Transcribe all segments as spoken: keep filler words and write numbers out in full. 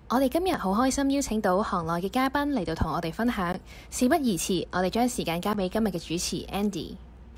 我哋今日好開心邀請到行內嘅嘉賓嚟到同我哋分享。事不宜遲，我哋將時間交俾今日嘅主持 Andy。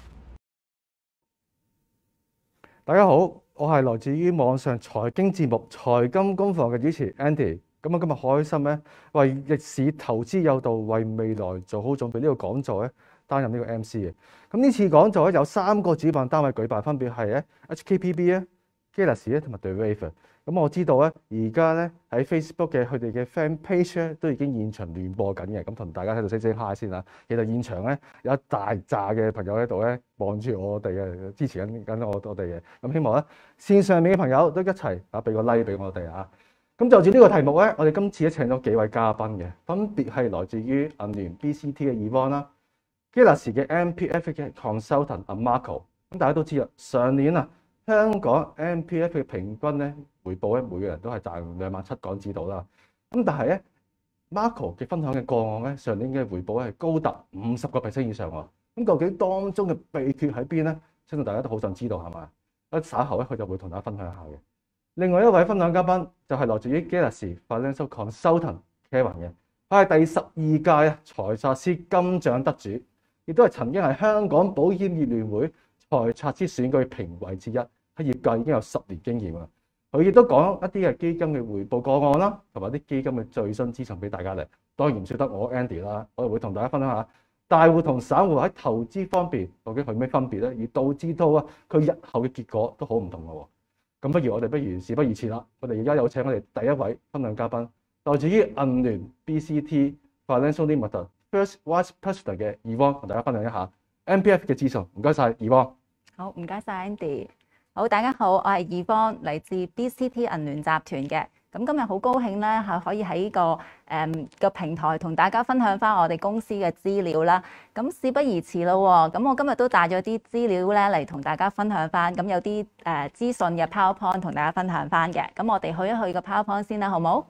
大家好，我係來自於網上財經節目《財金工房》嘅主持 Andy。咁啊，今日好開心咧，為逆市投資有道，為未來做好準備呢個講座咧，擔任呢個 M C 嘅。咁呢次講座咧有三個主辦單位舉辦，分別係咧 H K P B 咧、Galaxy 咧同埋 The Wave。咁我知道咧，而家咧喺 Facebook 嘅佢哋嘅 Fan Page 咧都已經現場聯播緊嘅。咁同大家喺度 say say hi 先啦。其實現場咧有一大紮嘅朋友喺度咧望住我哋嘅，支持緊緊我我哋嘅。咁希望咧線上面嘅朋友都一齊啊俾個 like 俾我哋啊！咁就住呢個題目咧，我哋今次咧請咗幾位嘉賓嘅，分別係來自於銀聯 B C T 嘅 Yvonne 啦 Galaxy 嘅 M P F 嘅 Consultant 阿 Marco。咁大家都知啦，上年啊香港 M P F 嘅平均咧回報咧，每個人都係賺兩萬七港紙到啦。咁但係咧 Marco 嘅分享嘅個案咧，上年嘅回報係高達五十個 percent 以上喎。咁究竟當中嘅秘訣喺邊咧？相信大家都好想知道係嘛？一稍後咧，佢就會同大家分享下嘅。另外一位分享嘉賓就係來自於 Galaxy Financial Consultant Kevin 嘅，佢係第十二屆啊財策司金獎得主，亦都係曾經係香港保險業聯會財策司選舉評委之一，喺業界已經有十年經驗啦。佢亦都講一啲嘅基金嘅回報個案啦，同埋啲基金嘅最新資訊俾大家嚟。當然唔少得我 Andy 啦，我哋會同大家分享下大戶同散戶喺投資方面究竟係咩分別咧，而導致到啊佢日後嘅結果都好唔同嘅喎。咁不如我哋不如事不宜遲啦，我哋而家有請我哋第一位分享嘉賓，來自於銀聯 B C T Financial Limited First Vice President 嘅 Yvonne，同大家分享一下 M P F 嘅資訊。唔該晒 Yvonne。 好，唔該晒 Andy。好，大家好，我係 Yvonne，嚟自 B C T 銀聯集團嘅。咁今日好高興咧，係可以喺呢個誒、嗯、個平台同大家分享翻我哋公司嘅資料啦。咁事不宜遲咯，咁我今日都帶咗啲資料咧嚟同大家分享翻。咁有啲誒、呃、資訊嘅 PowerPoint 同大家分享翻嘅。咁我哋去一去個 PowerPoint 先啦，好冇？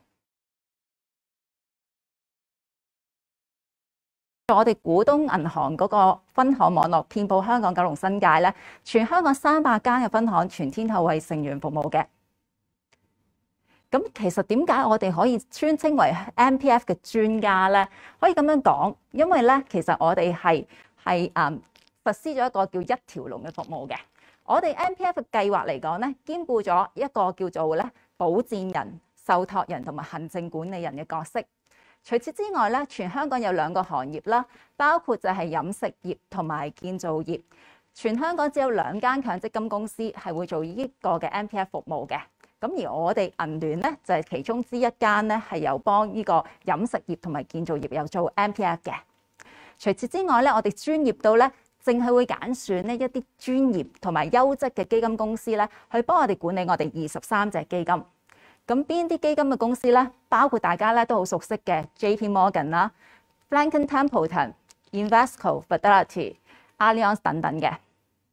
我哋股東銀行嗰個分行網絡遍佈香港、九龍、新界咧，全香港三百間嘅分行全天候為成員服務嘅。咁其實點解我哋可以尊稱為 M P F 嘅專家咧？可以咁樣講，因為咧其實我哋係係誒實施咗一個叫一條龍嘅服務嘅。我哋 M P F 嘅計劃嚟講咧，兼顧咗一個叫做咧保薦人、受託人同埋行政管理人嘅角色。除此之外咧，全香港有兩個行業啦，包括就係飲食業同埋建造業。全香港只有兩間強積金公司係會做呢個嘅 M P F 服務嘅。咁而我哋銀聯咧就係其中之一間咧，係有幫呢個飲食業同埋建造業有做 M P F 嘅。除此之外咧，我哋專業到咧，淨係會揀選呢一啲專業同埋優質嘅基金公司咧，去幫我哋管理我哋二十三隻基金。咁邊啲基金嘅公司咧？包括大家咧都好熟悉嘅 J P Morgan 啦、Franklin Templeton、Invesco、Fidelity、Allianz 等等嘅。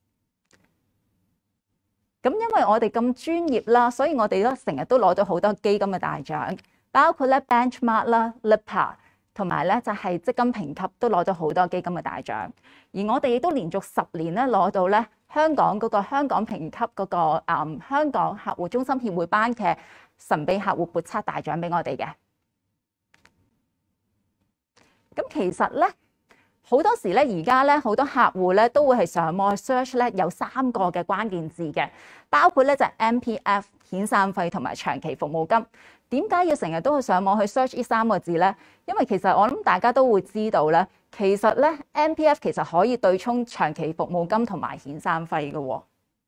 咁因為我哋咁專業啦，所以我哋都成日都攞到好多基金嘅大獎，包括咧 Benchmark 啦、Lipper 同埋咧就係積金評級都攞到好多基金嘅大獎。而我哋亦都連續十年咧攞到咧香港嗰個香港評級嗰、嗰個誒、嗯、香港客戶中心協會頒嘅神秘客戶撥冊大獎俾我哋嘅。咁其實咧好多時咧，而家咧好多客戶咧都會係上網去 search 咧，有三個嘅關鍵字嘅，包括咧就係 M P F、遣散費同埋長期服務金。點解要成日都去上網去 search 呢三個字咧？因為其實我諗大家都會知道咧，其實咧 M P F 其實可以對沖長期服務金同埋遣散費嘅喎。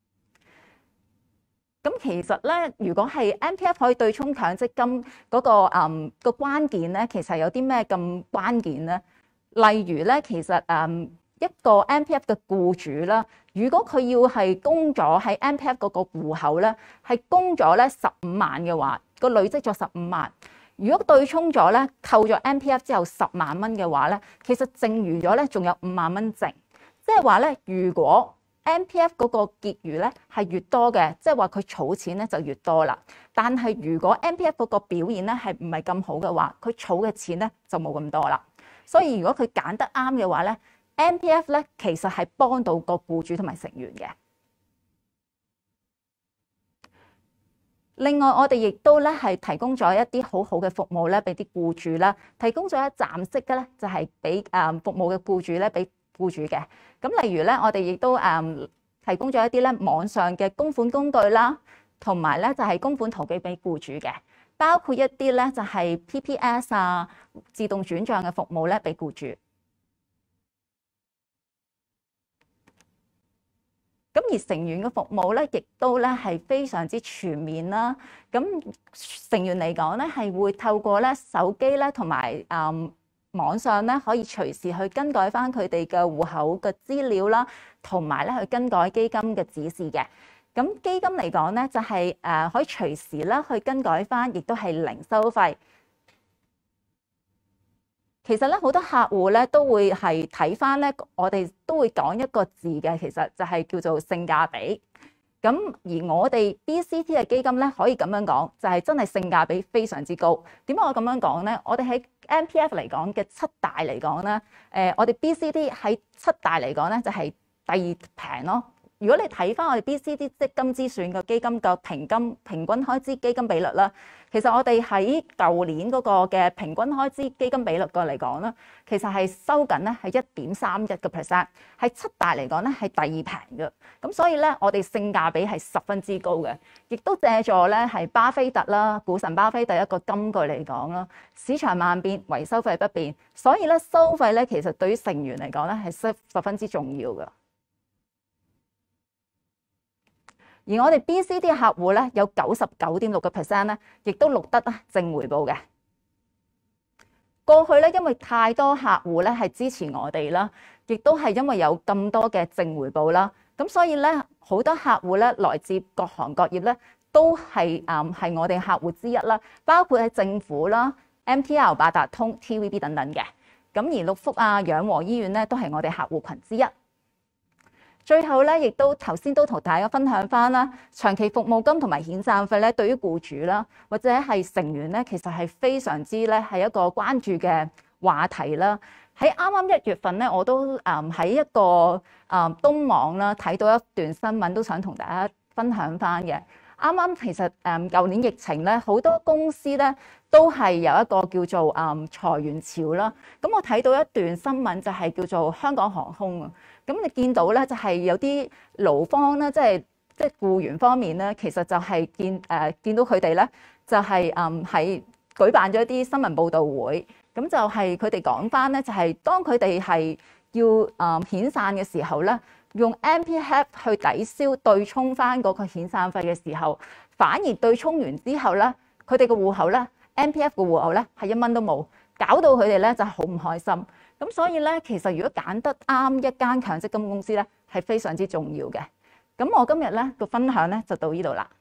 咁其實咧，如果係 M P F 可以對沖強積金嗰、嗰個誒、嗯嗰個關鍵咧，其實有啲咩咁關鍵咧？例如咧，其實誒、嗯、一個 M P F 嘅僱主啦，如果佢要係供咗喺 M P F 嗰個戶口咧，係供咗咧十五萬嘅話，個累積咗十五萬。如果對沖咗咧，扣咗 M P F 之後十萬蚊嘅話咧，其實剩餘咗咧仲有五萬蚊剩。即係話咧，如果 M P F 嗰個結餘咧係越多嘅，即係話佢儲錢咧就越多啦。但係如果 M P F 嗰個表現咧係唔係咁好嘅話，佢儲嘅錢咧就冇咁多啦。所以如果佢揀得啱嘅話咧 ，M P F 咧其實係幫到個僱主同埋成員嘅。 另外，我哋亦都咧係提供咗一啲好好嘅服務咧，俾啲僱主啦，提供咗一站式嘅咧，就係俾誒服務嘅僱主咧，俾僱主嘅。咁例如咧，我哋亦都誒提供咗一啲咧網上嘅供款工具啦，同埋咧就係供款途徑俾僱主嘅，包括一啲咧就係 P P S 啊、自動轉帳嘅服務咧，俾僱主。咁而成員嘅服務咧，亦都咧係非常之全面啦。咁成員嚟講咧，係會透過咧手機咧同埋誒網上咧，可以隨時去更改翻佢哋嘅戶口嘅資料啦，同埋咧去更改基金嘅指示嘅。咁基金嚟講咧，就係誒可以隨時咧去更改翻，亦都係零收費。其實咧，好多客戶咧都會係睇翻咧，我哋都會講一個字嘅，其實就係叫做性價比。咁而我哋 B C T 嘅基金咧，可以咁樣講，就係真係性價比非常之高。點解我咁樣講咧？我哋喺 M P F 嚟講嘅七大嚟講咧，誒我哋 B C T 喺七大嚟講咧就係第二平咯。如果你睇翻我哋 B C T 積金之選嘅基金嘅平均平均開支基金比率啦，其實我哋喺舊年嗰個嘅平均開支基金比率個嚟講啦，其實係收緊咧係一點三一個 percent， 喺七大嚟講咧係第二平嘅。咁所以咧，我哋性價比係十分之高嘅，亦都借助咧係巴菲特啦，股神巴菲特一個金句嚟講啦，市場萬變，唯收費不變。所以咧，收費咧其實對於成員嚟講咧係十十分之重要嘅。而我哋 B C D 嘅客戶咧，有九十九點六個 percent 咧，亦都錄得正回報嘅。過去咧，因為太多客戶咧係支持我哋啦，亦都係因為有咁多嘅正回報啦，咁所以咧好多客戶咧來自各行各業咧，都係誒係我哋客戶之一啦，包括喺政府啦、M T L、八達通、T V B 等等嘅。咁而六福啊、養和醫院咧，都係我哋客戶群之一。最後咧，亦都頭先都同大家分享翻啦，長期服務金同埋遣散費咧，對於僱主啦或者係成員咧，其實係非常之咧係一個關注嘅話題啦。喺啱啱一月份咧，我都誒喺一個誒東網啦睇到一段新聞，都想同大家分享翻嘅。啱啱其實誒舊年疫情咧，好多公司咧都係有一個叫做誒裁員潮啦。咁我睇到一段新聞就係叫做香港航空啊。咁你見到咧，就係有啲勞方咧，即係即係僱員方面咧，其實就係見誒、呃、見到佢哋咧，就係誒係舉辦咗一啲新聞報導會。咁就係佢哋講翻咧，就係當佢哋係要誒遣散嘅時候咧，用 M P F 去抵消對沖翻嗰個遣散費嘅時候，反而對沖完之後咧，佢哋嘅戶口咧 M P F 嘅戶口咧係一蚊都冇，搞到佢哋咧就係好唔開心。咁所以咧，其實如果揀得啱一間強積金公司咧，係非常之重要嘅。咁我今日咧個分享咧就到呢度啦。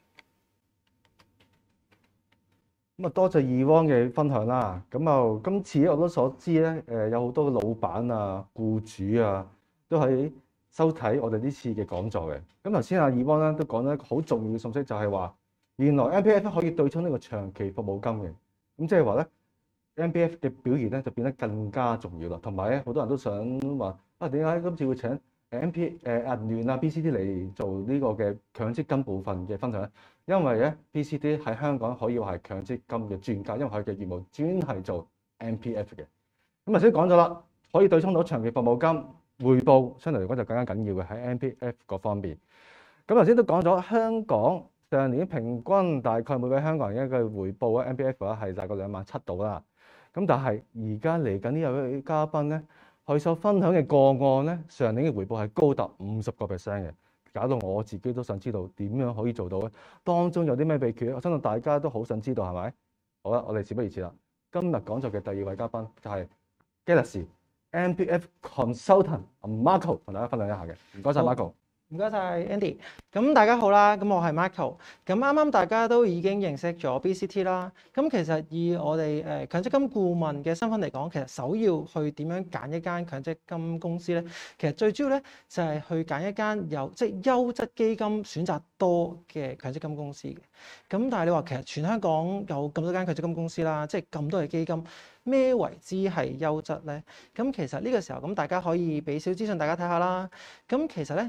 咁啊，多謝Yvonne嘅分享啦。咁啊，今次我都所知咧，誒有好多嘅老闆啊、僱主啊，都喺收睇我哋呢次嘅講座嘅。咁頭先阿Yvonne咧都講咗一個好重要嘅信息，就係話原來 M P F 可以對沖呢個長期服務金嘅。咁即係話咧。M P F 嘅表現咧就變得更加重要啦，同埋咧好多人都想話啊，點解今次會請 M P 誒銀聯啊 B C D 嚟做呢個嘅強積金部分嘅分享咧？因為咧 B C D 喺香港可以話係強積金嘅專家，因為佢嘅業務專係做 M P F 嘅。咁頭先講咗啦，可以對沖到長期服務金回報，相對嚟講就更加緊要嘅喺 M P F 嗰方面。咁頭先都講咗香港上年平均大概每位香港人一個回報啊 M P F 啊係大概兩萬七度啦。咁但係而家嚟緊呢位嘉賓咧，佢所分享嘅個案咧，上年嘅回報係高達五十個 percent 嘅，搞到我自己都想知道點樣可以做到咧？當中有啲咩秘訣？我相信大家都好想知道，係咪？好啦，我哋事不宜遲啦。今日講座嘅第二位嘉賓就係 Galaxy M P F Consultant Marco 同大家分享一下嘅。唔該晒 Marco。 唔該晒 Andy，咁大家好啦，咁我係 Michael，咁啱啱大家都已經認識咗 B C T 啦，咁其實以我哋誒強積金顧問嘅身份嚟講，其實首要去點樣揀一間強積金公司咧？其實最主要咧就係去揀一間有即係優質基金選擇多嘅強積金公司嘅。咁但係你話其實全香港有咁多間強積金公司啦，即係咁多嘅基金。咩為之係優質咧？咁其實呢個時候咁，大家可以俾少資訊大家睇下啦。咁其實咧，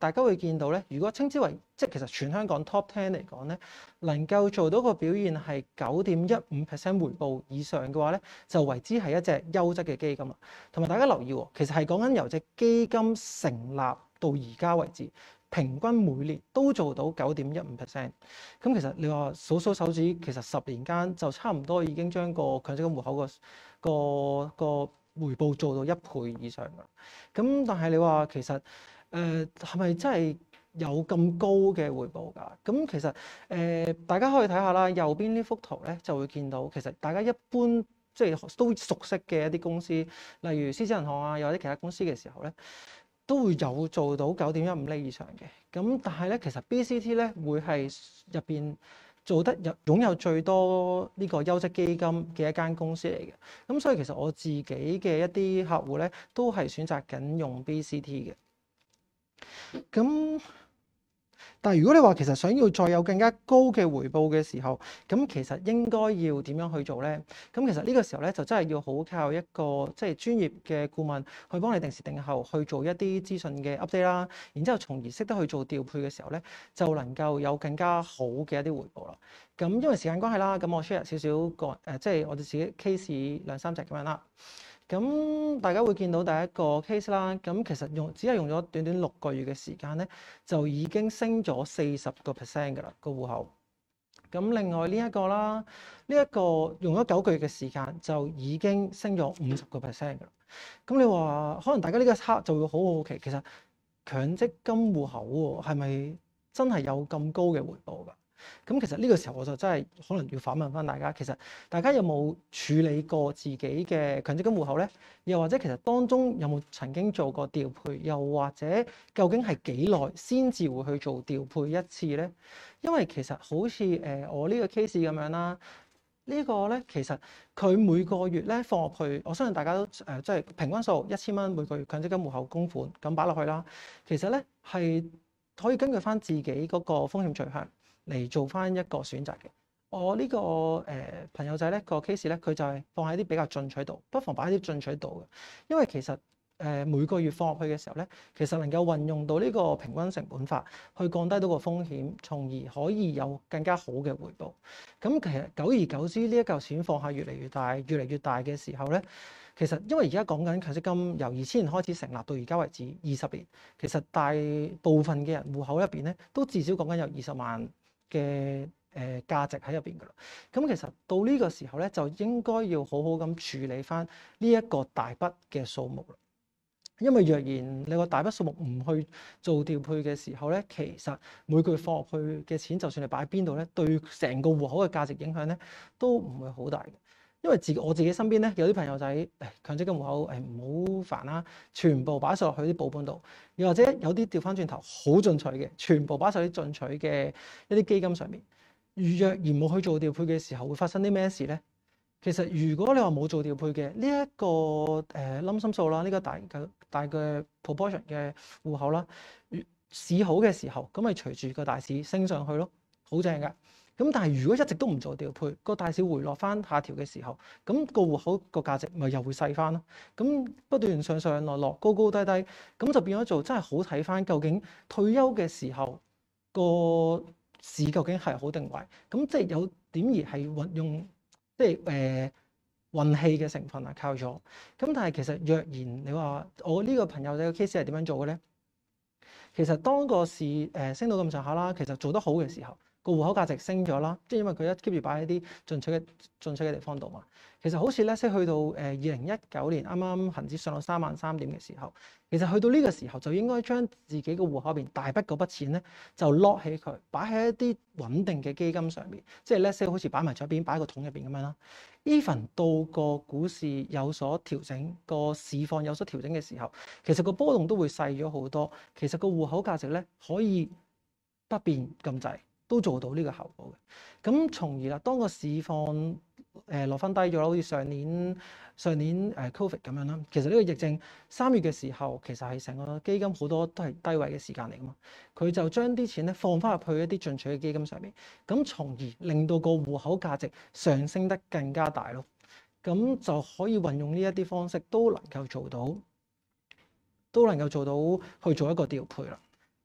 大家會見到咧，如果稱之為即係其實全香港 top ten 嚟講咧，能夠做到個表現係九點一五 percent 回報以上嘅話咧，就為之係一隻優質嘅基金啦。同埋大家留意喎，其實係講緊由隻基金成立到而家為止，平均每年都做到九點一五 percent。咁其實你話數數手指，其實十年間就差唔多已經將個強積金戶口個個個回報做到一倍以上㗎。咁但係你話其實誒係咪真係有咁高嘅回報㗎？咁其實誒、呃、大家可以睇下啦，右邊呢幅圖咧就會見到，其實大家一般即係都熟悉嘅一啲公司，例如獅子銀行啊，又或者其他公司嘅時候咧，都會有做到九點一五厘以上嘅。咁但係咧，其實 B C T 咧會係入邊做得有擁有最多呢個優質基金嘅一間公司嚟嘅。咁所以其實我自己嘅一啲客戶咧，都係選擇緊用 B C T 嘅。咁，但係如果你話其實想要再有更加高嘅回報嘅時候，咁其實應該要點樣去做咧？咁其實呢個時候咧就真係要好靠一個即係專業嘅顧問去幫你定時定候去做一啲資訊嘅 update 啦，然之後從而識得去做調配嘅時候咧，就能夠有更加好嘅一啲回報啦。咁因為時間關係啦，咁我 share 少少個誒、呃，即係我哋自己 case 兩三隻咁樣啦。咁大家會見到第一個 case 啦，咁其實用只係用咗短短六個月嘅時間咧，就已經升咗四十個 percent 㗎啦個戶口。咁另外呢一個啦，呢、這、一個用咗九個月嘅時間就已經升咗五十個 percent 㗎啦。咁你話可能大家呢個刻就會好好奇，其實強積金戶口喎係咪真係有咁高嘅回報㗎？咁其實呢個時候我就真係可能要反問翻大家，其實大家有冇處理過自己嘅強積金戶口咧？又或者其實當中有冇曾經做過調配？又或者究竟係幾耐先至會去做調配一次咧？因為其實好似誒、呃、我呢個 case 咁樣啦，這個、呢個咧其實佢每個月咧放入去，我相信大家都誒即係平均數一千蚊每個月強積金戶口供款咁擺落去啦。其實咧係可以根據翻自己嗰個風險取向嚟做翻一個選擇嘅。我呢、這個誒、呃、朋友仔咧個 case 咧，佢就係放喺啲比較進取度，不妨擺喺啲進取度嘅，因為其實誒、呃、每個月放入去嘅時候咧，其實能夠運用到呢個平均成本法去降低到個風險，從而可以有更加好嘅回報。咁其實久而久之，呢一嚿錢放下越嚟越大，越嚟越大嘅時候咧，其實因為而家講緊強積金由二千年開始成立到而家為止二十年，其實大部分嘅人戶口入邊咧都至少講緊有二十萬嘅誒價值喺入邊㗎啦。咁其實到呢個時候咧，就應該要好好咁處理翻呢一個大筆嘅數目啦。因為若然你個大筆數目唔去做調配嘅時候咧，其實每個月放入去嘅錢，就算你擺喺邊度咧，對成個戶口嘅價值影響咧，都唔會好大嘅。因為自我自己身邊咧有啲朋友仔誒強積金戶口誒唔好煩啦，全部擺晒落去啲保本度，又或者有啲調翻轉頭好進取嘅，全部擺晒啲進取嘅一啲基金上面。若然冇去做調配嘅時候，會發生啲咩事咧？其實如果你話冇做調配嘅呢一個誒冧心數啦，呢、這個大嘅大嘅 proportion 嘅戶口啦，市好嘅時候，咁咪隨住個大市升上去咯，好正㗎。咁但係如果一直都唔做調配，個大市回落翻下調嘅時候，咁個戶口個價值咪又會細翻咯。咁不斷上上落落，高高低低，咁就變咗做真係好睇翻究竟退休嘅時候個市究竟係好定壞。咁即係有點而係運用即係誒運氣嘅成分啊，靠咗。咁但係其實若然你話我呢個朋友仔嘅 case 係點樣做嘅咧？其實當個市誒、呃、升到咁上下啦，其實做得好嘅時候，個戶口價值升咗啦，即係因為佢一 keep 住擺喺啲進取嘅進取嘅地方度嘛。其實好似咧，即係去到誒二零一九年啱啱恆指上到三萬三點嘅時候，其實去到呢個時候就應該將自己個戶口入邊大筆嗰筆錢咧，就 lock 起佢，擺喺一啲穩定嘅基金上面，即係 let's say 好似擺埋咗一邊，擺喺個桶入邊咁樣啦。Even 到個股市有所調整，個市況有所調整嘅時候，其實個波動都會細咗好多。其實個戶口價值咧可以不變咁滯，都做到呢個效果嘅。咁從而啦，當個市況誒落翻低咗啦，好似上年上年誒 Covid 咁樣啦。其實呢個疫症三月嘅時候，其實係成個基金好多都係低位嘅時間嚟噶嘛。佢就將啲錢咧放翻入去一啲進取嘅基金上面，咁從而令到個戶口價值上升得更加大咯。咁就可以運用呢一啲方式，都能夠做到，都能夠做到去做一個調配啦。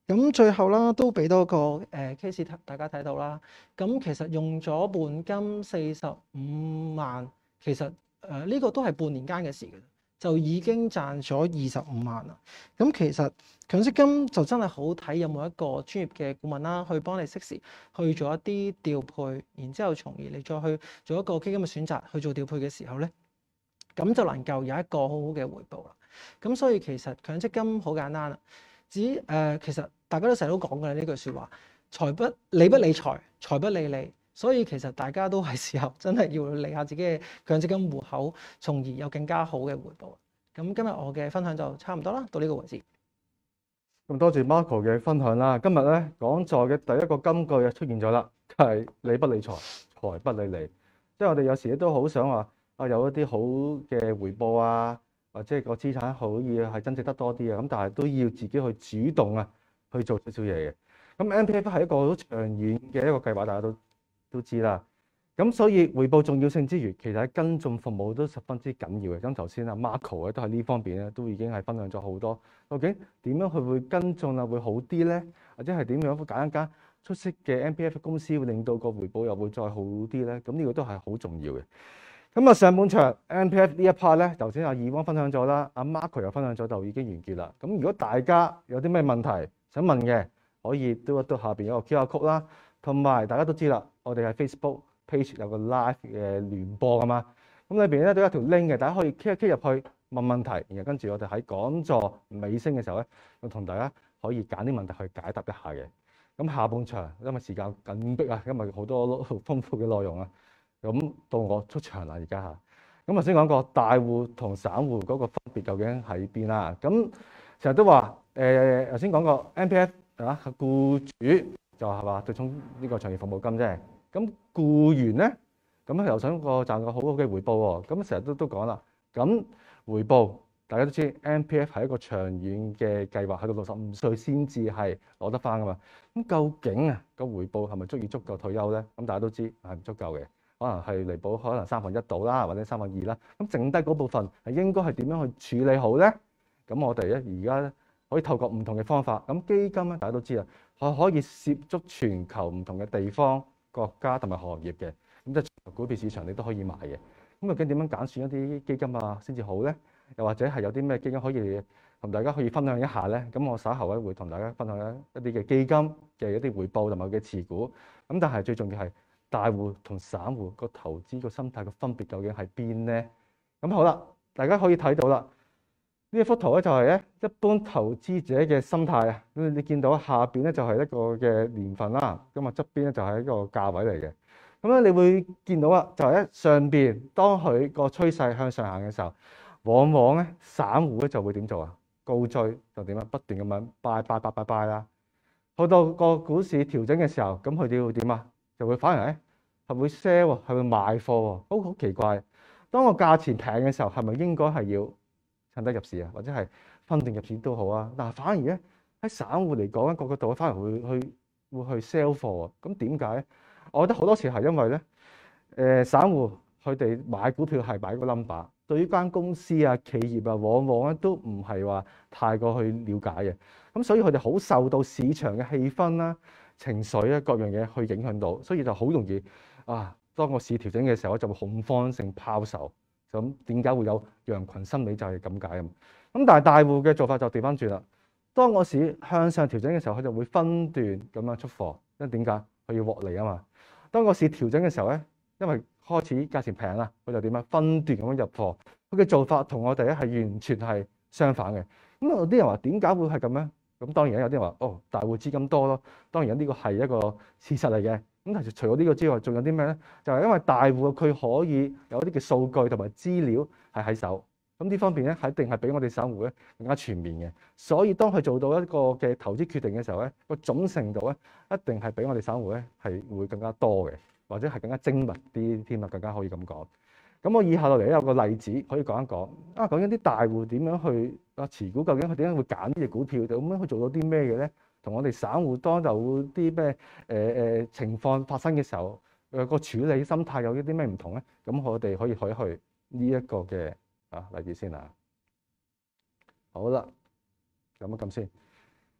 咁最後啦，都俾多個誒 case 大家睇到啦。咁其實用咗本金四十五萬，其實誒呢、呃呢個都係半年間嘅事嘅，就已經賺咗二十五萬啦。咁其實強積金就真係好睇有冇一個專業嘅顧問啦，去幫你適時去做一啲調配，然之後從而你再去做一個基金嘅選擇去做調配嘅時候咧，咁就能夠有一個好好嘅回報啦。咁所以其實強積金好簡單啦，只誒、呃、其實大家都成日都講嘅呢句説話，財不理不理財，財不理你。所以其實大家都係時候真係要理下自己嘅強積金戶口，從而有更加好嘅回報。咁今日我嘅分享就差唔多啦，到呢個為止。 咁多謝 Marco 嘅分享啦。今日咧講座嘅第一個金句就出現咗啦，係理不理財，財不理你。即係我哋有時都好想話啊，有一啲好嘅回報啊，或者個資產可以係增值得多啲啊。咁但係都要自己去主動啊，去做少少嘢嘅。咁 M P F 係一個好長遠嘅一個計劃，大家都都知啦。咁所以回報重要性之餘，其實喺跟進服務都十分之緊要嘅。咁頭先阿 Marco 咧都喺呢方面咧都已經係分享咗好多。究竟點樣去會跟進啊會好啲咧？或者係點樣揀一間出色嘅 M P F 公司會令到個回報又會再好啲咧？咁呢個都係好重要嘅。咁啊上半場 M P F 呢一 part 咧，頭先阿以汪分享咗啦，阿 Marco 又分享咗就已經完結啦。咁如果大家有啲咩問題想問嘅，可以嘟一嘟下邊有個 Q R code 啦，同埋大家都知啦，我哋喺 Facebook page 有個 live 嘅聯播㗎嘛，咁裏邊咧都有一條 link 嘅，大家可以 click 一 click 入去問問題，然後跟住我哋喺講座尾聲嘅時候咧，就同大家可以揀啲問題去解答一下嘅。咁下半場因為時間緊迫啊，因為好多豐富嘅內容啊，咁到我出場啦而家嚇。咁頭先講過大戶同散戶嗰個分別究竟喺邊啦？咁成日都話誒頭先講過 M P F 啊，僱主就係話對沖呢個長期服務金啫。咁僱員咧，咁又想個賺個好好嘅回報喎。咁成日都都講啦，咁回報大家都知 M P F 係一個長遠嘅計劃，喺到六十五歲先至係攞得翻噶嘛。咁究竟啊個回報係咪足以足夠退休咧？咁大家都知係唔足夠嘅，可能係彌補可能三分一到啦，或者三分二啦。咁剩低嗰部分係應該係點樣去處理好咧？咁我哋咧而家可以透過唔同嘅方法，咁基金咧大家都知啦，可可以涉足全球唔同嘅地方、國家同埋行業嘅，咁即係股票市場你都可以買嘅。咁究竟點樣揀選一啲基金啊先至好咧？又或者係有啲咩基金可以同大家可以分享一下咧？咁我稍後咧會同大家分享一啲嘅基金嘅一啲回報同埋嘅持股。咁但係最重要係大戶同散戶個投資個心態個分別究竟喺邊咧？咁好啦，大家可以睇到啦。呢一幅圖咧就係咧一般投資者嘅心態啊，咁你見到下邊咧就係一個嘅年份啦，咁啊側邊咧就係一個價位嚟嘅。咁咧你會見到啊，就係喺上邊，當佢個趨勢向上行嘅時候，往往咧散戶咧就會點做啊？高追就點啊？不斷咁樣 buy buy buy buy buy 啦。去到個股市調整嘅時候，咁佢哋會點啊？就會反而咧係會 sell 喎，係會賣貨喎，好好奇怪。當個價錢平嘅時候，係咪應該係要趁低入市啊，或者係分段入市都好啊？但係反而咧喺散戶嚟講咧，個個度反而會去會去 sell 貨啊。咁點解？我覺得好多時係因為咧，誒、呃、散戶佢哋買股票係買個 number，對於間公司啊、企業啊，往往咧都唔係話太過去了解嘅。咁所以佢哋好受到市場嘅氣氛啦、情緒啊各樣嘢去影響到，所以就好容易啊，當個市調整嘅時候就會恐慌性拋售。咁點解會有羊群心理就係咁解啊？咁但係大戶嘅做法就調翻轉啦。當個市向上調整嘅時候，佢就會分段咁樣出貨，因為點解？佢要獲利啊嘛。當個市調整嘅時候咧，因為開始價錢平啦，佢就點啊？分段咁樣入貨。佢嘅做法同我哋咧係完全係相反嘅。咁有啲人話點解會係咁咧？咁當然有啲人話哦，大戶資金多咯。當然呢個係一個事實嚟嘅。咁其實除咗呢個之外，仲有啲咩咧？就係因為大戶佢可以有啲嘅數據同埋資料係喺手。咁呢方面咧，一定係比我哋散戶咧更加全面嘅。所以當佢做到一個嘅投資決定嘅時候咧，個總程度咧一定係比我哋散戶咧係會更加多嘅，或者係更加精密啲添啊，更加可以咁講。咁我以下落嚟有個例子可以講一講啊，講緊啲大戶點樣去啊持股，究竟佢點樣會揀呢隻股票，咁樣去做到啲咩嘅咧？同我哋散戶當有啲咩誒誒情況發生嘅時候，誒、呃、個處理心態有啲咩唔同咧？咁我哋可以去去呢一個嘅啊例子先啊。好啦，咁一咁先。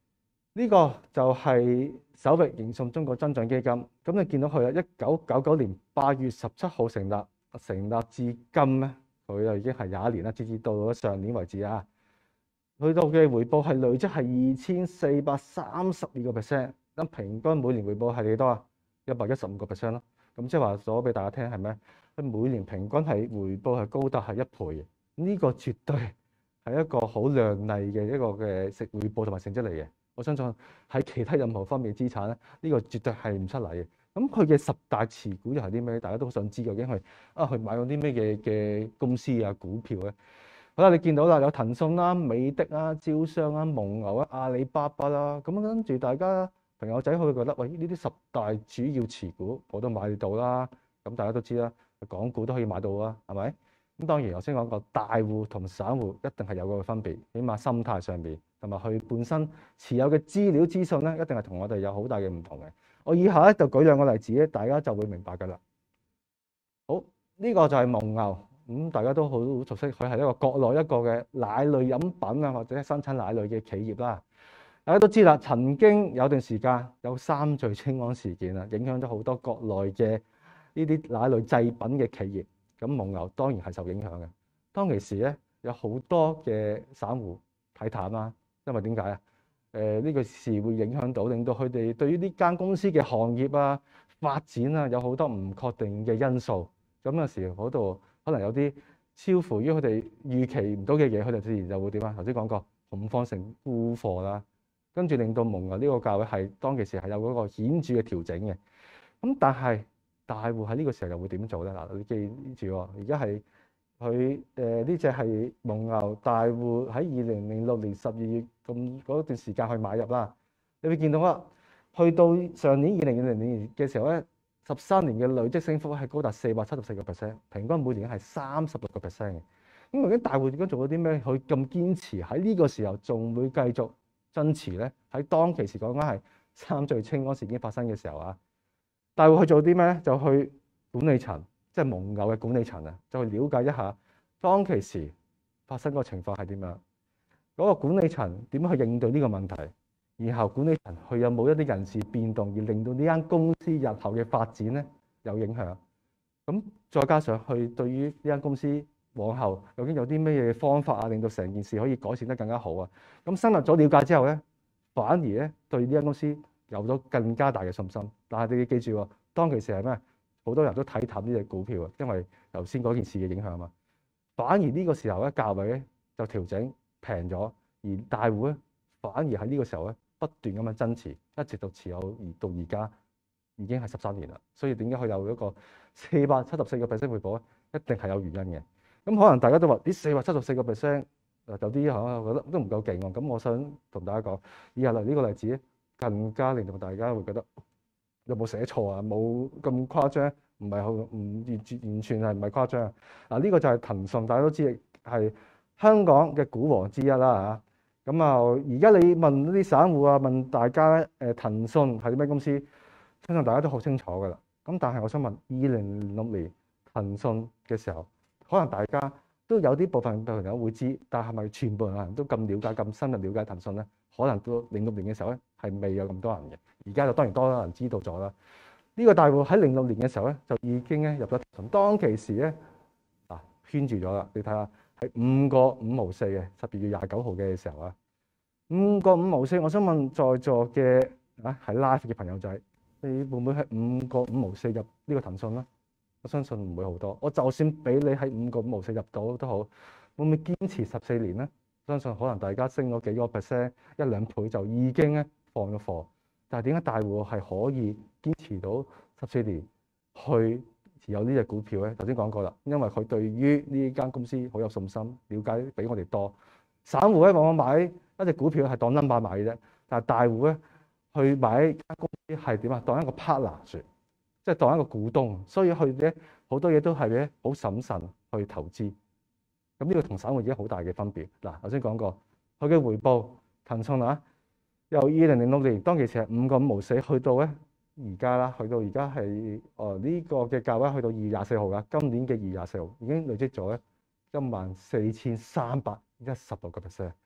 呢個就係首域迎送中國增長基金。咁你見到佢啊，一九九九年八月十七號成立，成立至今咧，佢就已經係廿一年啦，直至到咗上年為止啊。去到嘅回報係累積係二千四百三十二個 percent，咁平均每年回報係幾多啊？一百一十五個 percent 咯。咁即係話咗俾大家聽係咩？佢每年平均係回報係高達係一倍嘅。呢個絕對係一個好亮麗嘅一個嘅食回報同埋成績嚟嘅。我相信喺其他任何方面嘅資產咧，呢個絕對係唔出嚟嘅。咁佢嘅十大持股又係啲咩？大家都好想知究竟佢啊，佢買咗啲咩嘅嘅公司啊、股票咧？好啦，你見到啦，有騰訊啦、美的啦、招商啦、蒙牛啦、阿里巴巴啦，咁跟住大家朋友仔佢會覺得，喂，呢啲十大主要持股我都買到啦。咁大家都知啦，港股都可以買到啊，係咪？咁當然頭先講過，大戶同散戶一定係有個分別，起碼心態上邊同埋佢本身持有嘅資料資訊咧，一定係同我哋有好大嘅唔同嘅。我以下咧就舉兩個例子咧，大家就會明白㗎啦。好，呢個就係蒙牛。咁、嗯、大家都好熟悉，佢係一個國內一個嘅奶類飲品啊，或者生產奶類嘅企業啦。大家都知啦，曾經有段時間有三聚氰胺事件啊，影響咗好多國內嘅呢啲奶類製品嘅企業。咁蒙牛當然係受影響嘅。當其時咧，有好多嘅散戶睇淡啦，因為點解啊？誒、呃、呢、這個事會影響到，令到佢哋對於呢間公司嘅行業啊發展啊有好多唔確定嘅因素。咁有時嗰度可能有啲超乎於佢哋預期唔到嘅嘢，佢哋自然就會點啊？頭先講過恐慌性沽貨啦，跟住令到蒙牛呢個價位係當其時係有嗰個顯著嘅調整嘅。咁但係大戶喺呢個時候又會點做咧？嗱，你記住喎，而家係佢誒呢隻係蒙牛大戶喺二零零六年十二月咁嗰段時間去買入啦。你會見到啊，去到上年二零二零年嘅時候咧，十三年嘅累積升幅係高達四百七十四個 percent， 平均每年係三十六個 percent 嘅。咁究竟大戶點解做咗啲咩？佢咁堅持喺呢個時候仲會繼續增持咧？喺當其時講緊係三聚氰胺事件發生嘅時候啊，大戶去做啲咩咧？就去管理層，即係蒙牛嘅管理層啊，就去了解一下當其時發生個情況係點樣，嗰個管理層點樣去應對呢個問題。然後管理層佢有冇一啲人事變動，而令到呢間公司日後嘅發展咧有影響？咁再加上佢對於呢間公司往後究竟有啲咩嘢方法啊，令到成件事可以改善得更加好啊？咁深入咗了解之後咧，反而咧對呢間公司有咗更加大嘅信心。但係你要記住喎，當其時係咩？好多人都睇淡呢隻股票啊，因為頭先嗰件事嘅影響啊嘛。反而呢個時候咧，價位咧就調整平咗，而大戶咧反而喺呢個時候咧，不斷咁樣增持，一直到持有而到而家已經係十三年啦。所以點解佢有一個四百七十四個 percent 回報咧？一定係有原因嘅。咁可能大家都話啲四百七十四個 percent 有啲嚇覺得都唔夠勁喎。咁我想同大家講，以下嚟呢個例子咧，更加令到大家會覺得有冇寫錯啊？冇咁誇張，唔係好唔完全完全係唔係誇張啊？嗱，呢個就係騰訊，大家都知係香港嘅股王之一啦嚇。咁啊，而家你問啲散戶啊，問大家咧，誒騰訊係啲咩公司？相信大家都好清楚㗎啦。咁但係我想問，二零零六年騰訊嘅時候，可能大家都有啲部分朋友會知，但係咪全部人都咁了解、咁深入了解騰訊咧？可能到零六年嘅時候咧，係未有咁多人嘅。而家就當然多人知道咗啦。呢個大戶喺零六年嘅時候咧，就已經咧入咗騰訊。當其時咧，嗱圈住咗啦，你睇下。係五個五毫四嘅，十二月廿九號嘅時候啊，五個五毫四。我想問在座嘅啊係 live 嘅朋友仔，你會唔會係五個五毫四入呢個騰訊咧？我相信唔會好多。我就算俾你喺五個五毫四入到都好，會唔會堅持十四年咧？相信可能大家升咗幾個 percent， 一兩倍就已經咧放咗貨。但係點解大戶係可以堅持到十四年去持有呢隻股票咧？頭先講過啦，因為佢對於呢間公司好有信心，了解比我哋多。散戶咧往往買一隻股票係當 number 買嘅啫，但係大戶咧去買間公司係點啊？當一個 partner 即係當一個股東，所以佢咧好多嘢都係咧好審慎去投資。咁呢個同散戶已經好大嘅分別。嗱，頭先講過佢嘅回報，騰訊啊，由二零零六年當其時係五個五毫四，去到咧。而家啦，去到而家係哦呢個嘅價位去到二月廿四號啦，今年嘅二月廿四號已經累積咗咧一萬四千三百一十六個 percent。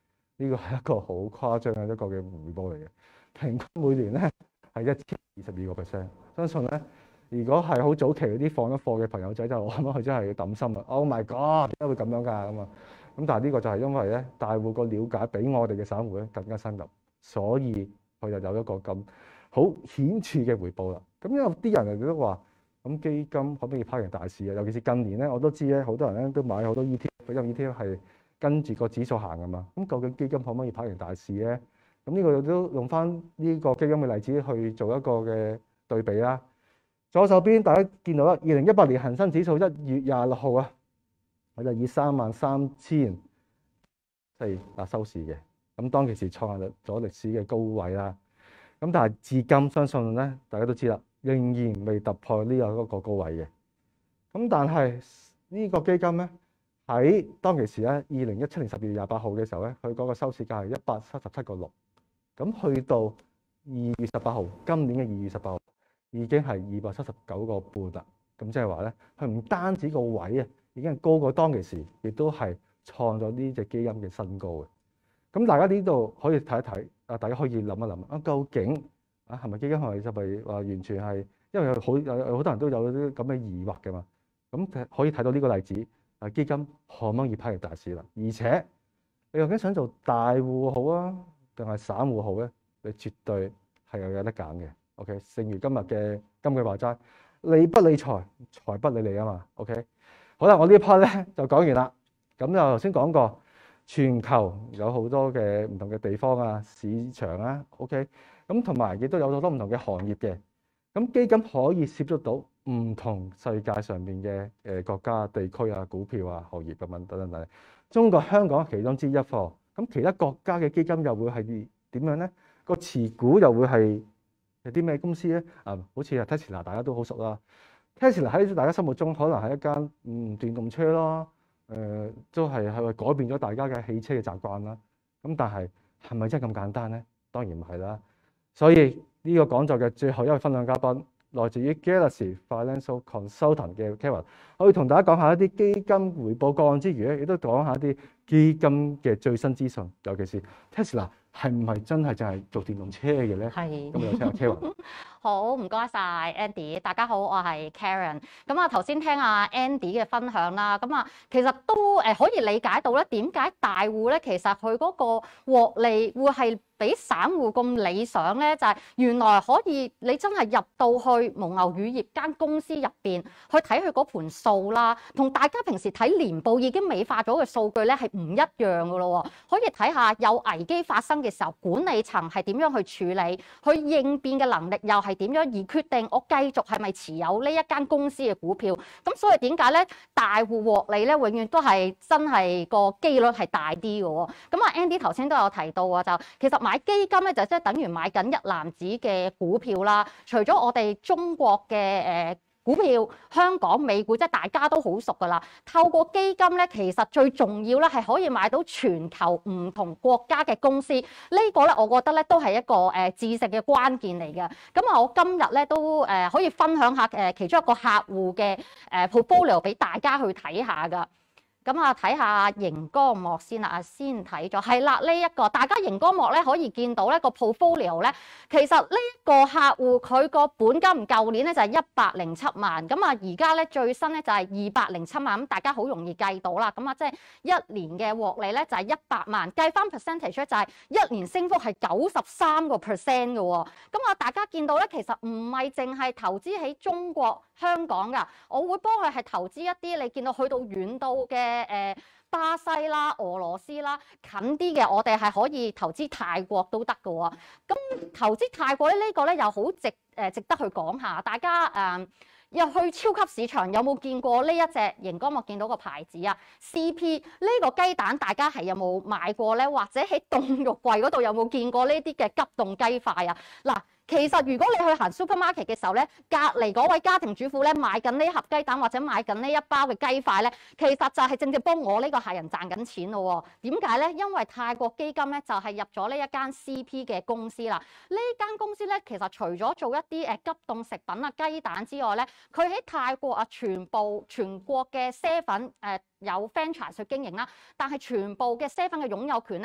呢個係一個好誇張嘅一個嘅回報嚟嘅，平均每年咧係一千二十二個 percent。相信咧，如果係好早期嗰啲放咗貨嘅朋友仔，就我諗佢真係要抌心啦。Oh my god，點解會咁樣㗎咁啊？咁但係呢個就係因為咧，大戶個了解比我哋嘅散戶咧更加深入，所以佢就有一個咁好顯著嘅回報啦。咁有啲人就都話，咁基金可唔可以跑贏大市啊？尤其是近年咧，我都知咧，好多人咧都買好多 E T F，因為 E T F 係跟住個指數行㗎嘛。咁究竟基金可唔可以跑贏大市咧？咁呢個都用翻呢個基金嘅例子去做一個嘅對比啦。左手邊大家見到啦，二零一八年恒生指數一月廿六號啊，我就以三萬三千四啊收市嘅。咁當其時創下咗歷史嘅高位啦。咁但係至今相信咧，大家都知啦，仍然未突破呢個一個高位嘅。咁但係呢個基金咧喺當其時咧，二零一七年十二月廿八號嘅時候咧，佢嗰個收市價係一百七十七個六。咁去到二月十八號，今年嘅二月十八號已經係二百七十九個半啦。咁即係話咧，佢唔單止個位啊，已經係高過當其時，亦都係創咗呢隻基金嘅新高嘅。咁大家呢度可以睇一睇，啊，大家可以諗一諗啊，究竟啊係咪基金係咪就係話完全係，因為有好有有好多人都有啲咁嘅疑惑嘅嘛。咁可以睇到呢個例子，啊，基金可唔可以跑贏大市啦？而且你究竟想做大戶好啊，定係散戶好咧？你絕對係有有得揀嘅。OK，正如今日嘅金句話齋，理不理財，財不理你啊嘛。OK，好啦，我呢一 part 咧就講完啦。咁就頭先講過，全球有好多嘅唔同嘅地方啊、市場啊。OK，咁同埋亦都有好多唔同嘅行業嘅。咁基金可以涉足到唔同世界上面嘅誒國家、地區啊、股票啊、行業咁樣等等等。中國香港其中之一貨，咁其他國家嘅基金又會係點樣咧？個持股又會係有啲咩公司咧？啊，好似啊 Tesla 大家都好熟啦。Tesla 喺大家心目中可能係一間嗯電動車咯，誒、呃、都係係咪改變咗大家嘅汽車嘅習慣啦？咁但係係咪真係咁簡單咧？當然唔係啦。所以呢個講座嘅最後一位分享嘉賓，來自於 Galaxy Financial Consultant 嘅 Kevin， 可以同大家講下一啲基金回報個案之餘咧，亦都講下一啲基金嘅最新資訊，尤其是 Tesla 係唔係真係就係做電動車嘅咧？ 係。 咁我有請阿 Kevin。 好，唔該晒 Andy，大家好，我係 Karen。咁啊，頭先聽阿 Andy 嘅分享啦，咁啊，其實都誒可以理解到咧，點解大戶咧，其實佢嗰個獲利會係比散戶咁理想咧？就係、是、原來可以你真係入到去蒙牛乳業間公司入邊去睇佢嗰盤數啦，同大家平時睇年報已經美化咗嘅數據咧係唔一樣噶咯喎。可以睇下有危機發生嘅時候，管理層係點樣去處理，去應變嘅能力又係點樣，而決定我繼續係咪持有呢一間公司嘅股票。咁所以點解咧大戶獲利咧，永遠都係真係個機率係大啲嘅喎。咁啊 Andy 頭先都有提到啊，就其實買基金咧就即係等於買緊一籃子嘅股票啦。除咗我哋中國嘅誒、呃股票、香港美股即係大家都好熟㗎啦。透過基金咧，其實最重要咧係可以買到全球唔同國家嘅公司。呢、這個咧，我覺得咧都係一個誒致勝嘅關鍵嚟嘅。咁啊，我今日咧都誒可以分享下誒其中一個客戶嘅誒 portfolio 俾大家去睇下㗎。咁啊，睇下熒光幕先啦，啊先睇咗，係啦，呢、這、一個大家熒光幕咧可以見到咧個 portfolio 咧，其實呢一個客戶佢個本金舊年咧就係一百零七萬，咁啊而家咧最新咧就係二百零七萬，咁大家好容易計到啦，咁啊即係一年嘅獲利咧就係一百萬，計翻 percentage 咧就係一年升幅係九十三個 percent 嘅喎，咁啊大家見到咧其實唔係淨係投資喺中國香港㗎，我會幫佢係投資一啲你見到去到遠到嘅。誒誒巴西啦、俄羅斯啦，近啲嘅我哋係可以投資泰國都得嘅喎。咁投資泰國咧呢、呢個咧又好值誒值得去講下。大家誒又、呃、去超級市場有冇見過呢一隻熒光幕見到個牌子啊 ？C P 呢個雞蛋大家係有冇買過咧？或者喺凍肉櫃嗰度有冇見過呢啲嘅急凍雞塊啊？嗱。其實如果你去行 supermarket 嘅時候咧，隔離嗰位家庭主婦咧買緊呢盒雞蛋或者買緊呢一包嘅雞塊咧，其實就係正正幫我呢個客人賺緊錢咯喎。點解咧？因為泰國基金咧就係入咗呢一間 C P 嘅公司啦。呢間公司咧其實除咗做一啲誒急凍食品啊雞蛋之外咧，佢喺泰國啊全部全國嘅 seven 誒有 franchise 去經營啦，但係全部嘅 seven 嘅擁有權咧。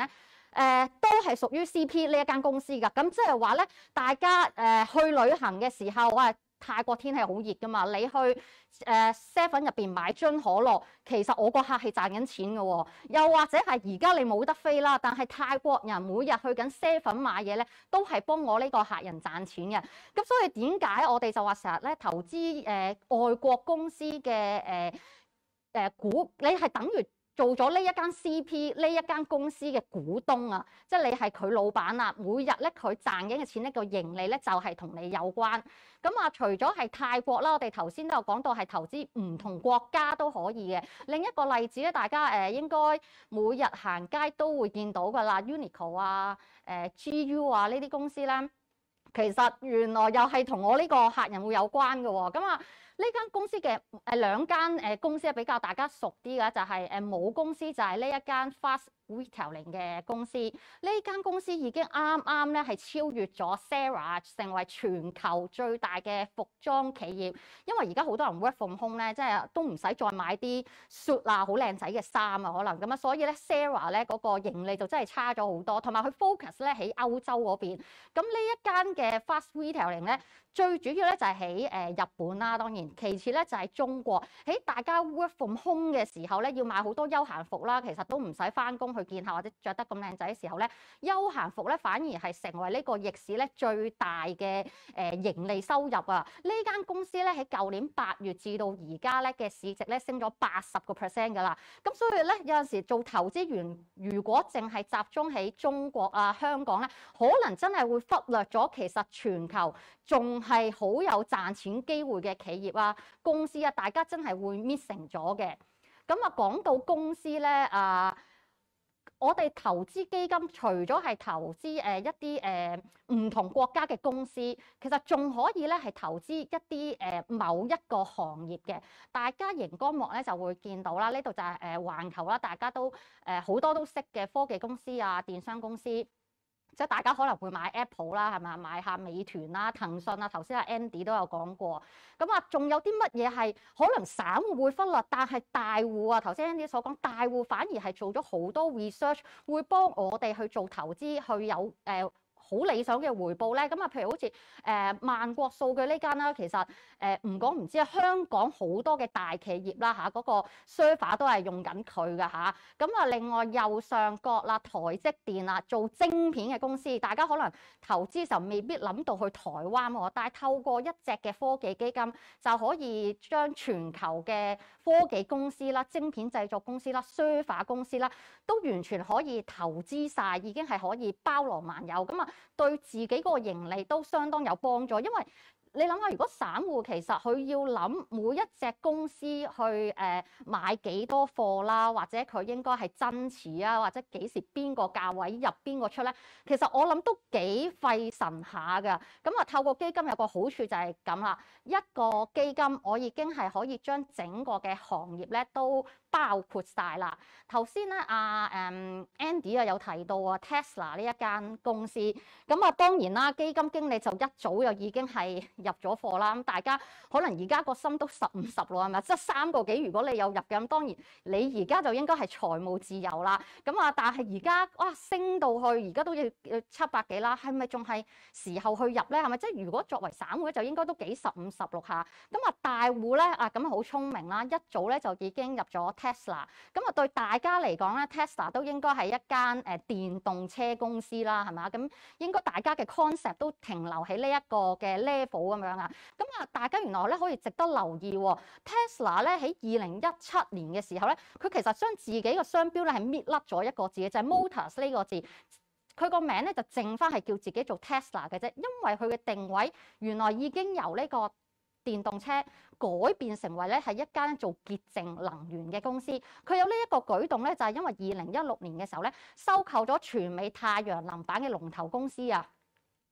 誒都係屬於 C P 呢一間公司㗎。咁即係話咧，大家誒、呃、去旅行嘅時候，我係泰國天氣好熱㗎嘛，你去誒 Seven 入邊買樽可樂，其實我個客係賺緊錢㗎喎。又或者係而家你冇得飛啦，但係泰國人每日去緊 Seven 買嘢咧，都係幫我呢個客人賺錢嘅。咁所以點解我哋就話成日咧投資誒、呃、外國公司嘅誒誒股，你係等於做咗呢一間 C P 呢一間公司嘅股東啊，即係你係佢老闆啊，每日咧佢賺緊嘅錢呢個盈利咧就係同你有關。咁啊，除咗係泰國啦，我哋頭先都有講到係投資唔同國家都可以嘅。另一個例子咧，大家誒應該每日行街都會見到㗎啦 ，Uniqlo 啊、誒 G U 啊呢啲公司咧，其實原來又係同我呢個客人會有關嘅喎。咁啊〜呢間公司嘅誒兩間誒公司比較大家熟啲嘅就係誒母公司就係呢一間 Fast Retailing 嘅公司。呢間公司已經啱啱咧係超越咗 Zara 成為全球最大嘅服裝企業。因為而家好多人 work from home 咧，即係都唔使再買啲 suit 啊好靚仔嘅衫啊，可能咁啊，所以咧 Zara 咧嗰個盈利就真係差咗好多。同埋佢 focus 咧喺歐洲嗰邊。咁呢一間嘅 Fast Retailing 咧，最主要咧就係喺誒日本啦，當然。其次咧就係中國，喺大家 work from home 嘅時候咧，要買好多休閒服啦，其實都唔使翻工去見客或者着得咁靚仔嘅時候咧，休閒服咧反而係成為呢個逆市咧最大嘅誒盈利收入啊！呢間公司咧喺舊年八月至到而家咧嘅市值咧升咗八十個 percent 㗎啦，咁所以咧有陣時做投資員，如果淨係集中喺中國啊、香港咧，可能真係會忽略咗其實全球仲係好有賺錢機會嘅企業啊、公司啊，大家真係會 missing 咗嘅。咁啊，講到公司咧，啊，我哋投資基金除咗係投資誒一啲誒唔同國家嘅公司，其實仲可以咧係投資一啲誒某一個行業嘅。大家熒光幕咧就會見到啦，呢度就係誒環球啦，大家都誒好多都識嘅科技公司啊、電商公司。即係大家可能會買 Apple 啦，係咪？買下美團啦、騰訊啊，頭先阿 Andy 都有講過。咁啊，仲有啲乜嘢係可能散戶會忽略，但係大戶啊，頭先 Andy 所講，大戶反而係做咗好多 research，會幫我哋去做投資，去有誒。呃好理想嘅回報咧，咁啊，譬如好似誒、呃、萬國數據呢間啦，其實誒唔講唔知啊，香港好多嘅大企業啦嚇，嗰、啊那個 server 都係用緊佢㗎嚇。咁啊，另外右上角啦，台積電啊，做晶片嘅公司，大家可能投資就未必諗到去台灣喎，但係透過一隻嘅科技基金就可以將全球嘅科技公司啦、晶片製作公司啦、server 公司啦，都完全可以投資晒，已經係可以包羅萬有咁啊。對自己嗰個盈利都相當有幫助，因為你諗下，如果散戶其實佢要諗每一隻公司去誒、呃、買幾多貨啦，或者佢應該係增持啊，或者幾時邊個價位入邊個出咧，其實我諗都幾費神下㗎。咁啊，透過基金有個好處就係咁啦，一個基金我已經係可以將整個嘅行業咧都包括晒啦。頭先咧阿誒 Andy 啊有提到啊 Tesla 呢一間公司，咁啊當然啦，基金經理就一早就已經係入咗貨啦，咁大家可能而家個心都十五十咯，係咪？即係三個幾，如果你有入嘅，咁當然你而家就應該係財務自由啦。咁啊，但係而家哇升到去，而家都要要七百幾啦，係咪仲係時候去入咧？係咪？即係如果作為散戶咧，就應該都幾十五十六下。咁啊，大戶咧啊，咁好聰明啦，一早咧就已經入咗 Tesla。咁啊，對大家嚟講咧 ，Tesla 都應該係一間誒電動車公司啦，係嘛？咁應該大家嘅 concept 都停留喺呢一個嘅 level 咁樣啊，咁啊，大家原來咧可以值得留意喎。Tesla 咧喺二零一七年嘅時候咧，佢其實將自己個商標咧係搣甩咗一個字嘅，就係 Motors 呢個字。佢個名咧就剩翻係叫自己做 Tesla 嘅啫，因為佢嘅定位原來已經由呢個電動車改變成為咧係一間做潔淨能源嘅公司。佢有呢一個舉動咧，就係因為二零一六年嘅時候咧，收購咗全美太陽能板嘅龍頭公司啊。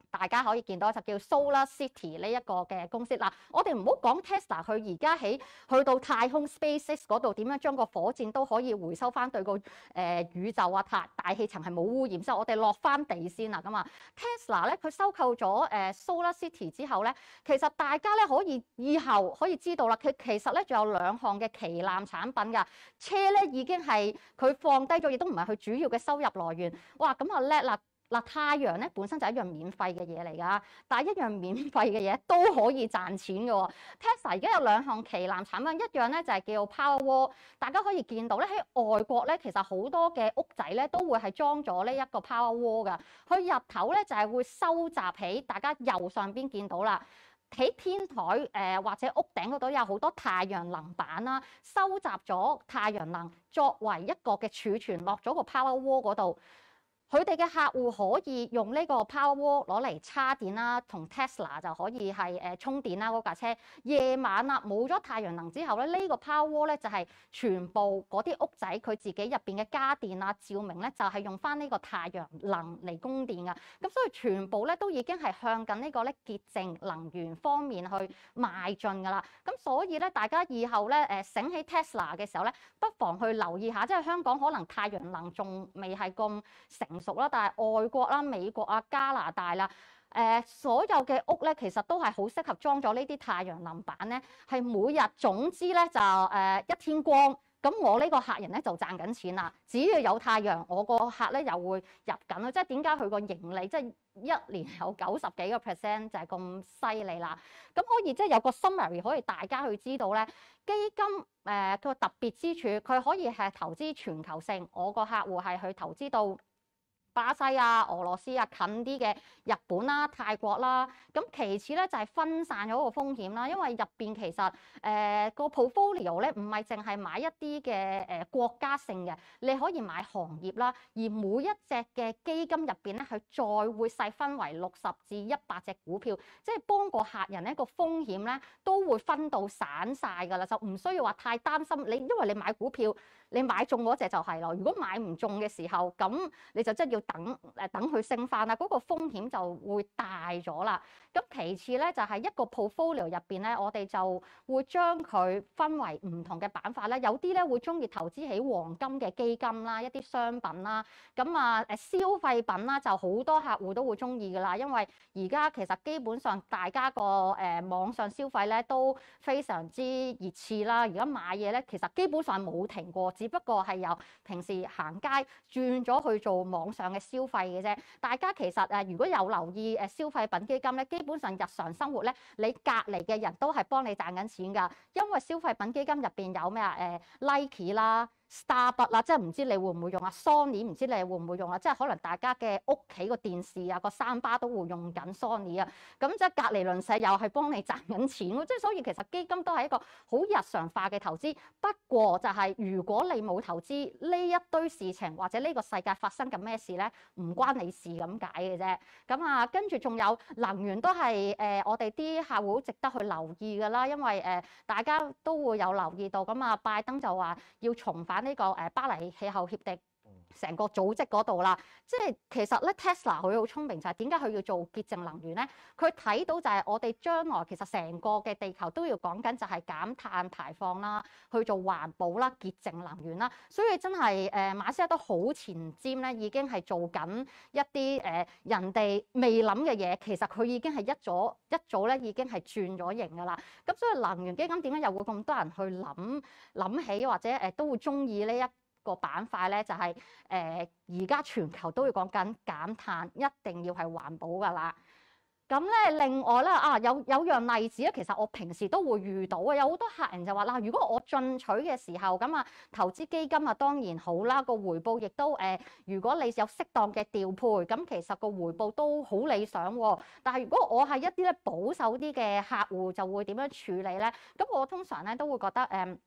大家可以見到就叫 Solar City 呢一個嘅公司嗱，我哋唔好講 Tesla 佢而家喺去到太空 SpaceX 嗰度點樣將個火箭都可以回收翻對個誒、呃、宇宙啊大大氣層係冇污染，之後我哋落翻地先啦咁啊。Tesla 咧佢收購咗誒、呃、Solar City 之後咧，其實大家咧可以以後可以知道啦，佢其實咧仲有兩項嘅旗艦產品㗎，車咧已經係佢放低咗，亦都唔係佢主要嘅收入來源。哇，咁啊叻啦！嗱，太陽咧本身就係一樣免費嘅嘢嚟㗎，但係一樣免費嘅嘢都可以賺錢嘅喎。Tesla 而家有兩項旗艦產品，一樣咧就係叫 Powerwall， 大家可以見到咧喺外國咧，其實好多嘅屋仔咧都會係裝咗呢一個 Powerwall 㗎。佢入頭咧就係會收集起，大家右上邊見到啦。喺天台誒、呃、或者屋頂嗰度有好多太陽能板啦，收集咗太陽能作為一個嘅儲存，落咗個 Powerwall 嗰度。佢哋嘅客戶可以用呢個 Powerwall 攞嚟叉電啦，同 Tesla 就可以係誒充電啦嗰架車。夜晚啦冇咗太陽能之後咧，呢、這個 Powerwall 咧就係、是、全部嗰啲屋仔佢自己入邊嘅家電啊、照明咧就係、是、用翻呢個太陽能嚟供電噶。咁所以全部咧都已經係向緊呢個咧潔淨能源方面去邁進噶啦。咁所以咧大家以後咧誒醒起 Tesla 嘅時候咧，不妨去留意下，即係香港可能太陽能仲未係咁成熟啦，但係外國啦、美國啊、加拿大啦，誒、呃、所有嘅屋咧，其實都係好適合裝咗呢啲太陽能板咧，係每日總之咧就誒、呃、一天光，咁我呢個客人咧就賺緊錢啦。只要有太陽，我個客咧又會入緊咯。即係點解佢個盈利即係一年有九十幾個 percent 就係咁犀利啦？咁可以即係有個 summary 可以大家去知道咧，基金誒個、呃、特別之處，佢可以係投資全球性。我個客戶係去投資到巴西啊、俄羅斯啊、近啲嘅日本啦、泰國啦，咁其次咧就係分散咗個風險啦，因為入邊其實誒、呃個 portfolio 咧唔係淨係買一啲嘅誒國家性嘅，你可以買行業啦，而每一隻嘅基金入邊咧，佢再會細分為六十至一百隻股票，即係幫個客人咧個風險咧都會分到散晒㗎啦，就唔需要話太擔心你，因為你買股票你買中嗰隻就係咯，如果買唔中嘅時候，咁你就真係要等誒等佢升翻啦，嗰、那個風險就會大咗啦。咁其次咧就係、是、一個 portfolio 入邊咧，我哋就會將佢分為唔同嘅板塊咧，有啲咧會中意投資喺黃金嘅基金啦，一啲商品啦，咁啊誒消費品啦，就好多客戶都會中意噶啦，因為而家其實基本上大家個誒、呃、網上消費咧都非常之熱刺啦，而家買嘢咧其實基本上冇停過，只不過係由平時行街轉咗去做網上嘅消費嘅啫。大家其實誒如果有留意誒消費品基金咧，基本上日常生活咧，你隔離嘅人都係幫你賺緊錢㗎，因為消費品基金入邊有咩啊誒 Nike 啦。Starbucks 啦，即係唔知你會唔會用啊 Sony 唔知你會唔會用啊，即係可能大家嘅屋企個電視啊個三巴都會用緊 Sony 啊，咁即係隔離鄰舍又係幫你賺緊錢，即係所以其實基金都係一個好日常化嘅投資。不過就係如果你冇投資呢一堆事情，或者呢個世界發生緊咩事咧，唔關你事咁解嘅啫。咁啊，跟住仲有能源都係誒、呃、我哋啲客戶好值得去留意㗎啦，因為誒、呃、大家都會有留意到咁啊，拜登就話要重返呢個誒巴黎氣候協定成個組織嗰度啦，即係其實咧 Tesla 佢好聰明，就係點解佢要做潔淨能源咧？佢睇到就係我哋將來其實成個嘅地球都要講緊就係減碳排放啦，去做環保啦、潔淨能源啦，所以真係誒、呃、馬斯克都好前瞻咧，已經係做緊一啲誒、呃、人哋未諗嘅嘢，其實佢已經係一早一早咧已經係轉咗型㗎啦。咁所以能源基金點解又會咁多人去諗諗起或者誒、呃、都會中意呢一個板塊咧？就係誒而家全球都要講緊減碳，一定要係環保㗎啦。咁咧，另外咧啊，有有樣例子咧，其實我平時都會遇到嘅，有好多客人就話啦，如果我進取嘅時候，咁啊投資基金啊當然好啦，個回報亦都誒、呃，如果你有適當嘅調配，咁其實個回報都好理想喎。但係如果我係一啲咧保守啲嘅客戶，就會點樣處理咧？咁我通常咧都會覺得誒。呃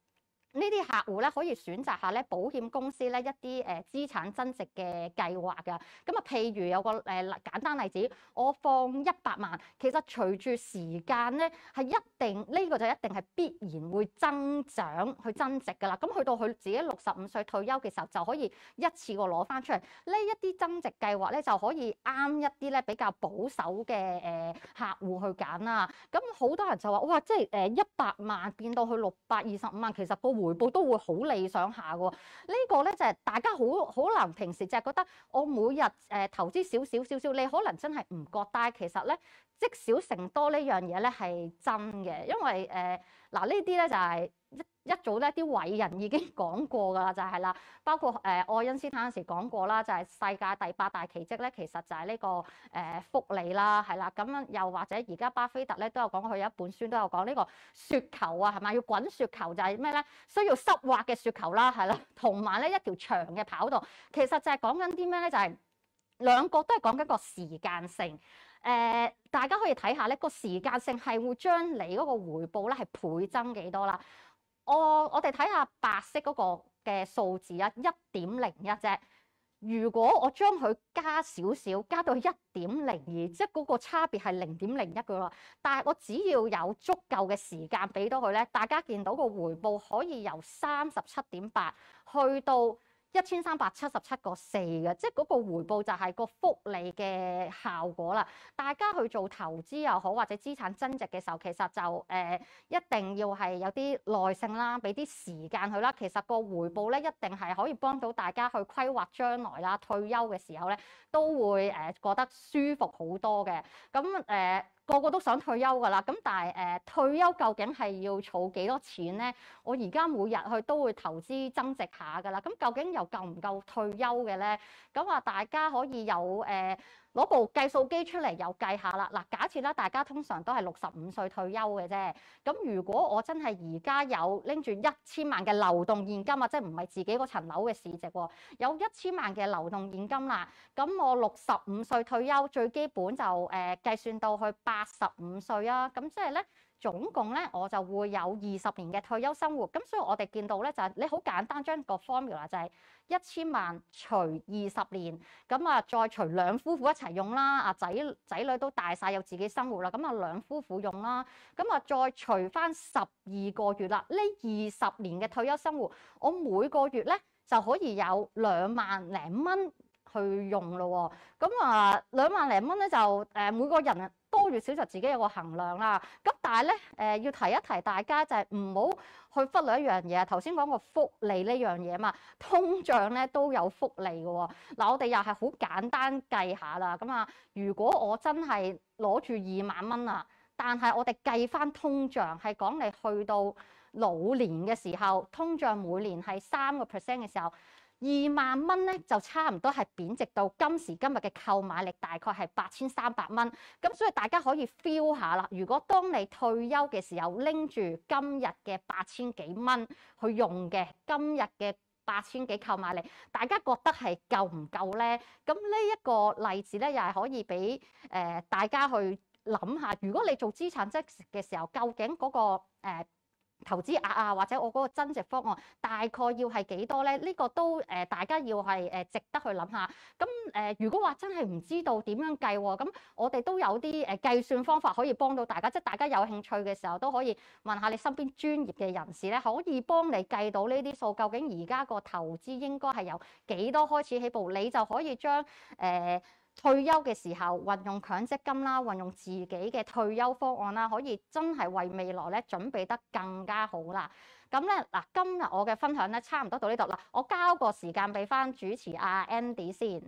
呢啲客戶咧可以選擇下咧保險公司咧一啲誒資產增值嘅計劃㗎。咁啊，譬如有個誒、呃、簡單例子，我放一百萬，其實隨住時間咧係一定呢、呢個就一定係必然會增長去增值㗎啦。咁去到佢自己六十五歲退休嘅時候，就可以一次過攞翻出嚟。呢一啲增值計劃咧就可以啱一啲咧比較保守嘅誒、呃、客戶去揀啦。咁好多人就話：哇，即係誒一百萬變到去六百二十五萬，其實個回報都會好理想下嘅喎。呢個咧就係大家好可能平時就係覺得我每日誒投資少少少少，你可能真係唔覺，但係其實咧積少成多呢樣嘢咧係真嘅，因為誒嗱呢啲咧就係一一早咧啲偉人已經講過㗎啦，就係啦，包括誒愛因斯坦嗰時講過啦，就係世界第八大奇蹟咧，其實就係呢個誒複利啦，係啦，咁樣又或者而家巴菲特咧都有講，佢有一本書都有講呢個雪球啊，係咪要滾雪球就係咩咧？需要濕滑嘅雪球啦，係啦，同埋咧一條長嘅跑道，其實就係講緊啲咩咧？就係兩個都係講緊個時間性。誒、呃，大家可以睇下咧，個時間性係會將你嗰個回報咧係倍增幾多啦。我我哋睇下白色嗰個嘅數字啊，一點零一啫。如果我將佢加少少，加到一點零二，即係嗰個差別係零點零一嘅咯。但係我只要有足夠嘅時間俾到佢咧，大家見到個回報可以由三十七點八去到一千三百七十七個四嘅，即係嗰個回報就係個複利嘅效果啦。大家去做投資又好，或者資產增值嘅時候，其實就誒、呃、一定要係有啲耐性啦，俾啲時間佢啦。其實個回報咧一定係可以幫到大家去規劃將來啦，退休嘅時候咧都會誒、呃、覺得舒服好多嘅。咁誒。呃個個都想退休㗎啦，咁但係誒、呃、退休究竟係要儲幾多錢咧？我而家每日去都會投資增值下㗎啦，咁究竟又夠唔夠退休嘅咧？咁啊，大家可以有誒。呃攞部計數機出嚟又計下啦。嗱，假設啦，大家通常都係六十五歲退休嘅啫。咁如果我真係而家有拎住一千萬嘅流動現金啊，即係唔係自己嗰層樓嘅市值喎，有一千萬嘅流動現金啦。咁我六十五歲退休，最基本就誒、呃、計算到去八十五歲啊。咁即係咧。總共咧我就會有二十年嘅退休生活，咁所以我哋見到咧就係、是、你好簡單將個 formula 就係一千萬除二十年，咁啊再除兩夫婦一齊用啦，啊仔仔女都大晒有自己生活啦，咁啊兩夫婦用啦，咁啊再除翻十二個月啦，呢二十年嘅退休生活，我每個月咧就可以有兩萬零蚊去用咯喎，咁啊兩萬零蚊咧就誒、呃、每個人多與少就自己有個衡量啦。咁但係咧誒要提一提大家就係唔好去忽略一樣嘢，頭先講過複利呢樣嘢嘛，通脹咧都有複利嘅喎。嗱我哋又係好簡單計下啦。咁啊，如果我真係攞住二萬蚊啊，但係我哋計翻通脹係講你去到老年嘅時候，通脹每年係三個 percent 嘅時候。二萬蚊咧就差唔多係貶值到今時今日嘅購買力大概係八千三百蚊，咁所以大家可以 feel 下啦。如果當你退休嘅時候拎住今日嘅八千幾蚊去用嘅，今日嘅八千幾購買力，大家覺得係夠唔夠咧？咁呢一個例子咧，又係可以俾誒、呃、大家去諗下，如果你做資產增值嘅時候，究竟嗰、那個誒、呃投資額啊，或者我嗰個增值方案大概要係幾多咧？呢、這個都誒、呃，大家要係誒值得去諗下。咁誒、呃，如果話真係唔知道點樣計喎，咁我哋都有啲誒計算方法可以幫到大家。即係大家有興趣嘅時候，都可以問下你身邊專業嘅人士咧，可以幫你計到呢啲數。究竟而家個投資應該係由幾多開始起步，你就可以將誒。呃退休嘅時候運用強積金啦，運用自己嘅退休方案啦，可以真係為未來咧準備得更加好啦。咁咧嗱，今日我嘅分享咧差唔多到呢度啦，我交個時間俾翻主持阿 Andy 先。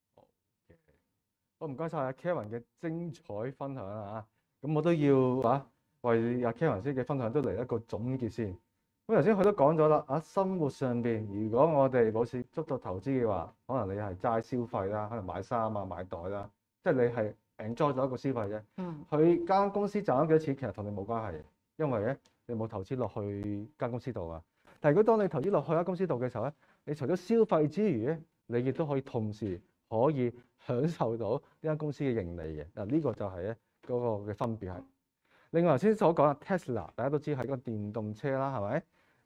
好，唔該晒阿 Karen 嘅精彩分享啊！咁我都要啊為阿 Karen 先嘅分享都嚟一個總結先。咁頭先佢都講咗啦，啊生活上邊如果我哋冇接觸到投資嘅話，可能你係齋消費啦，可能買衫啊、買袋啦，即係你係 enjoy 咗一個消費啫。 嗯。 佢間公司賺咗幾多錢，其實同你冇關係嘅，因為咧你冇投資落去間公司度啊。但係如果當你投資落去間公司度嘅時候咧，你除咗消費之餘咧，你亦都可以同時可以享受到呢間公司嘅盈利嘅。嗱，呢個就係咧嗰個嘅分別係。另外頭先所講嘅 Tesla，大家都知係一個電動車啦，係咪？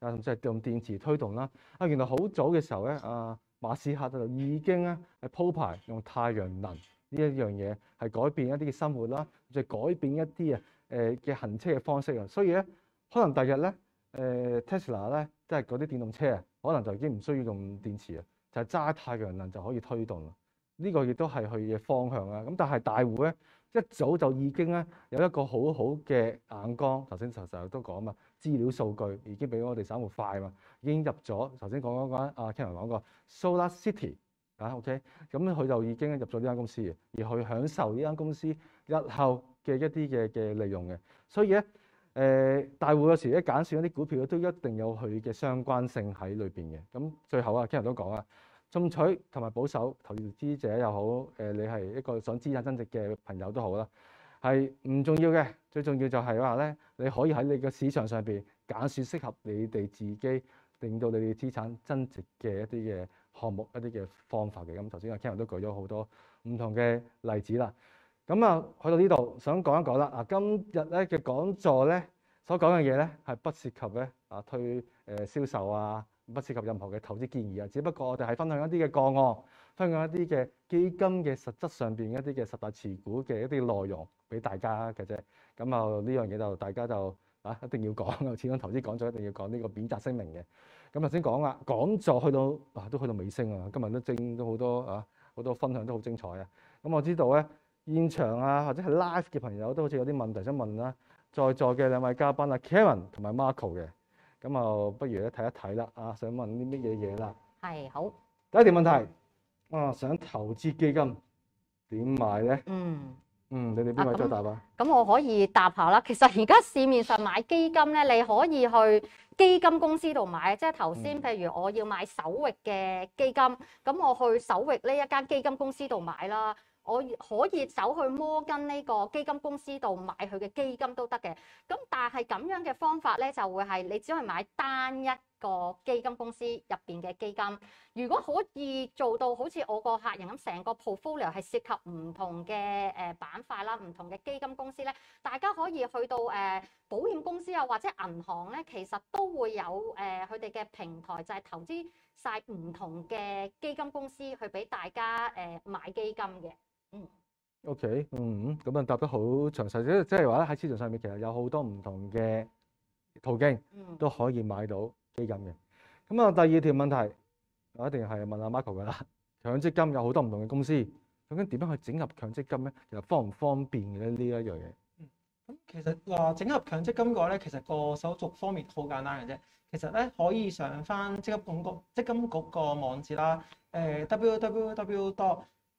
啊，甚至係用電池推動啦。啊，原來好早嘅時候咧，啊馬斯克就已經咧係鋪排用太陽能呢一樣嘢係改變一啲嘅生活啦，就改變一啲啊誒嘅行車嘅方式啊。所以咧，可能第日咧誒 Tesla 咧，即係嗰啲電動車啊，可能就已經唔需要用電池啊，就係揸太陽能就可以推動啦。呢個亦都係佢嘅方向啦。咁但係大戶咧一早就已經咧有一個好好嘅眼光。頭先成日都講嘛，資料數據已經比我哋散戶快嘛，已經入咗。頭先講嗰間阿 Kevin 講過 Solar City 啊 ，OK，咁佢就已經入咗呢間公司嘅，而去享受呢間公司日後嘅一啲嘅嘅利用嘅。所以咧誒、呃，大戶有時咧揀選一啲股票都一定有佢嘅相關性喺裏邊嘅。咁最後啊 Kevin 都講啊。進取同埋保守投資者又好，誒你係一個想資產增值嘅朋友都好啦，係唔重要嘅。最重要就係話咧，你可以喺你嘅市場上邊揀選適合你哋自己，令到你哋資產增值嘅一啲嘅項目、一啲嘅方法嘅。咁頭先阿 Kevin 都舉咗好多唔同嘅例子啦。咁啊，去到呢度想講一講啦。啊，今日咧嘅講座咧所講嘅嘢咧係不涉及咧啊推誒銷售啊。不涉及任何嘅投資建議啊，只不過我哋係分享一啲嘅個案，分享一啲嘅基金嘅實質上邊一啲嘅十大持股嘅一啲內容俾大家嘅啫。咁啊呢樣嘢就大家就啊一定要講，始終投資講咗一定要講呢個免責聲明嘅。咁頭先講啦，講座去到啊都去到尾聲啊，今日都精都好多啊好多分享都好精彩啊。咁我知道咧現場啊或者係 live 嘅朋友都好似有啲問題想問啦，在座嘅兩位嘉賓啊 Karen 同埋 Marco 嘅。咁啊，不如咧睇一睇啦。啊，想問啲乜嘢嘢啦？ 係好。 第一條問題，啊，想投資基金點買咧？ 嗯。 嗯，你哋邊位作答啊？ 咁我可以答下啦。其實而家市面上買基金咧，你可以去基金公司度買。即係頭先，譬如我要買首域嘅基金，咁我去首域呢一間基金公司度買啦。我可以走去摩根呢個基金公司度買佢嘅基金都得嘅。咁但係咁樣嘅方法咧，就會係你只可以買單一個基金公司入邊嘅基金。如果可以做到好似我個客人咁，成個 portfolio 係涉及唔同嘅誒板塊啦，唔同嘅基金公司咧，大家可以去到誒、呃、保險公司啊，或者銀行咧，其實都會有誒佢哋嘅平台，就係投資晒唔同嘅基金公司去俾大家誒、呃、買基金嘅。嗯 ，OK，嗯，咁啊答得好詳細，即即係話咧喺市場上面其實有好多唔同嘅途徑都可以買到基金嘅。咁啊，第二條問題我一定係問阿 Marco 噶啦，強積金有好多唔同嘅公司，究竟點樣去整合強積金咧？其實方唔方便嘅咧呢一樣嘢？ 嗯，咁其實話整合強積金嘅話咧，其實個手續方面好簡單嘅啫。其實咧可以上翻積金局積金局個網址啦，誒 w w w dot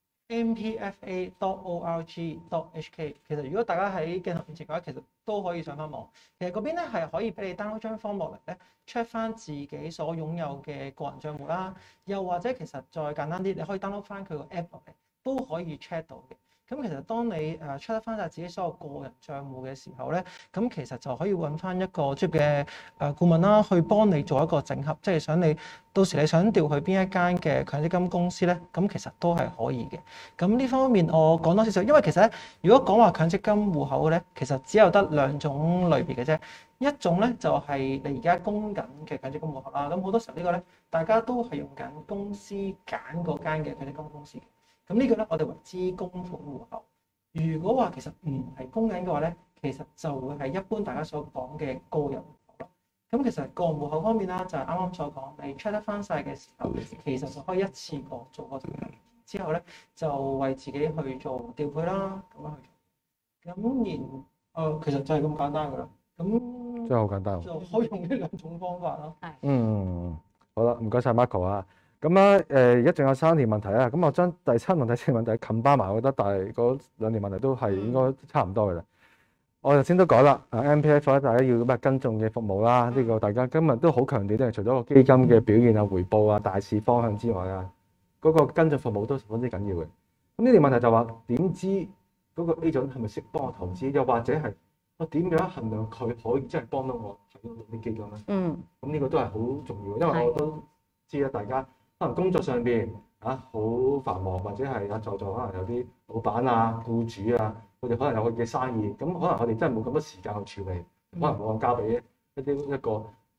m p f a dot org dot h k。 其實如果大家喺鏡頭面前嘅話，其實都可以上翻網。其實嗰邊咧係可以俾你 download 張 form 落嚟咧 check 翻自己所擁有嘅個人帳戶啦，又或者其實再簡單啲，你可以 download 翻佢個 app 落嚟都可以 check 到嘅。咁其實當你誒 check 得翻晒自己所有個人帳戶嘅時候咧，咁其實就可以揾翻一個專業嘅誒顧問啦，去幫你做一個整合，即係想你到時你想調去邊一間嘅強積金公司咧，咁其實都係可以嘅。咁呢方面我講多少少，因為其實咧，如果講話強積金戶口咧，其實只有得兩種類別嘅啫。一種咧就係你而家供緊嘅強積金戶口啦，咁好多時候呢個咧，大家都係用緊公司揀嗰間嘅強積金公司嘅。咁呢個咧，我哋為之供款戶口。如果話其實唔係供緊嘅話咧，其實就會係一般大家所講嘅個人戶口咯。咁其實個人戶口方面啦，就係啱啱所講，你 check 得翻晒嘅時候，其實就可以一次過做個整合，之後咧就為自己去做調配啦，咁樣去做。咁然誒、呃，其實就係咁簡單噶啦。咁真係好簡單， 就可以用呢兩種方法咯。係。 嗯，好啦，唔該晒 Marco 啊。咁咧誒，而家仲有三條問題啊。咁我將第七問題、四問題冚巴埋，我覺得但係嗰兩條問題都係應該差唔多嘅啦。我頭先都講啦，啊 M P F 咧，大家要咩跟蹤嘅服務啦，呢個大家今日都好強調，即係除咗個基金嘅表現啊、回報啊、大市方向之外啊，嗰個跟蹤服務都十分之緊要嘅。咁呢條問題就話點知嗰個 agent 係咪識幫我投資，又或者係我點樣衡量佢可以真係幫到我睇到啲基金咧？嗯，咁呢個都係好重要，因為我都知啦，大家可能工作上邊啊好繁忙，或者係啊在座可能有啲老闆啊、僱主啊，佢哋可能有佢嘅生意，咁可能我哋真係冇咁多時間去處理，可能我交俾一啲一個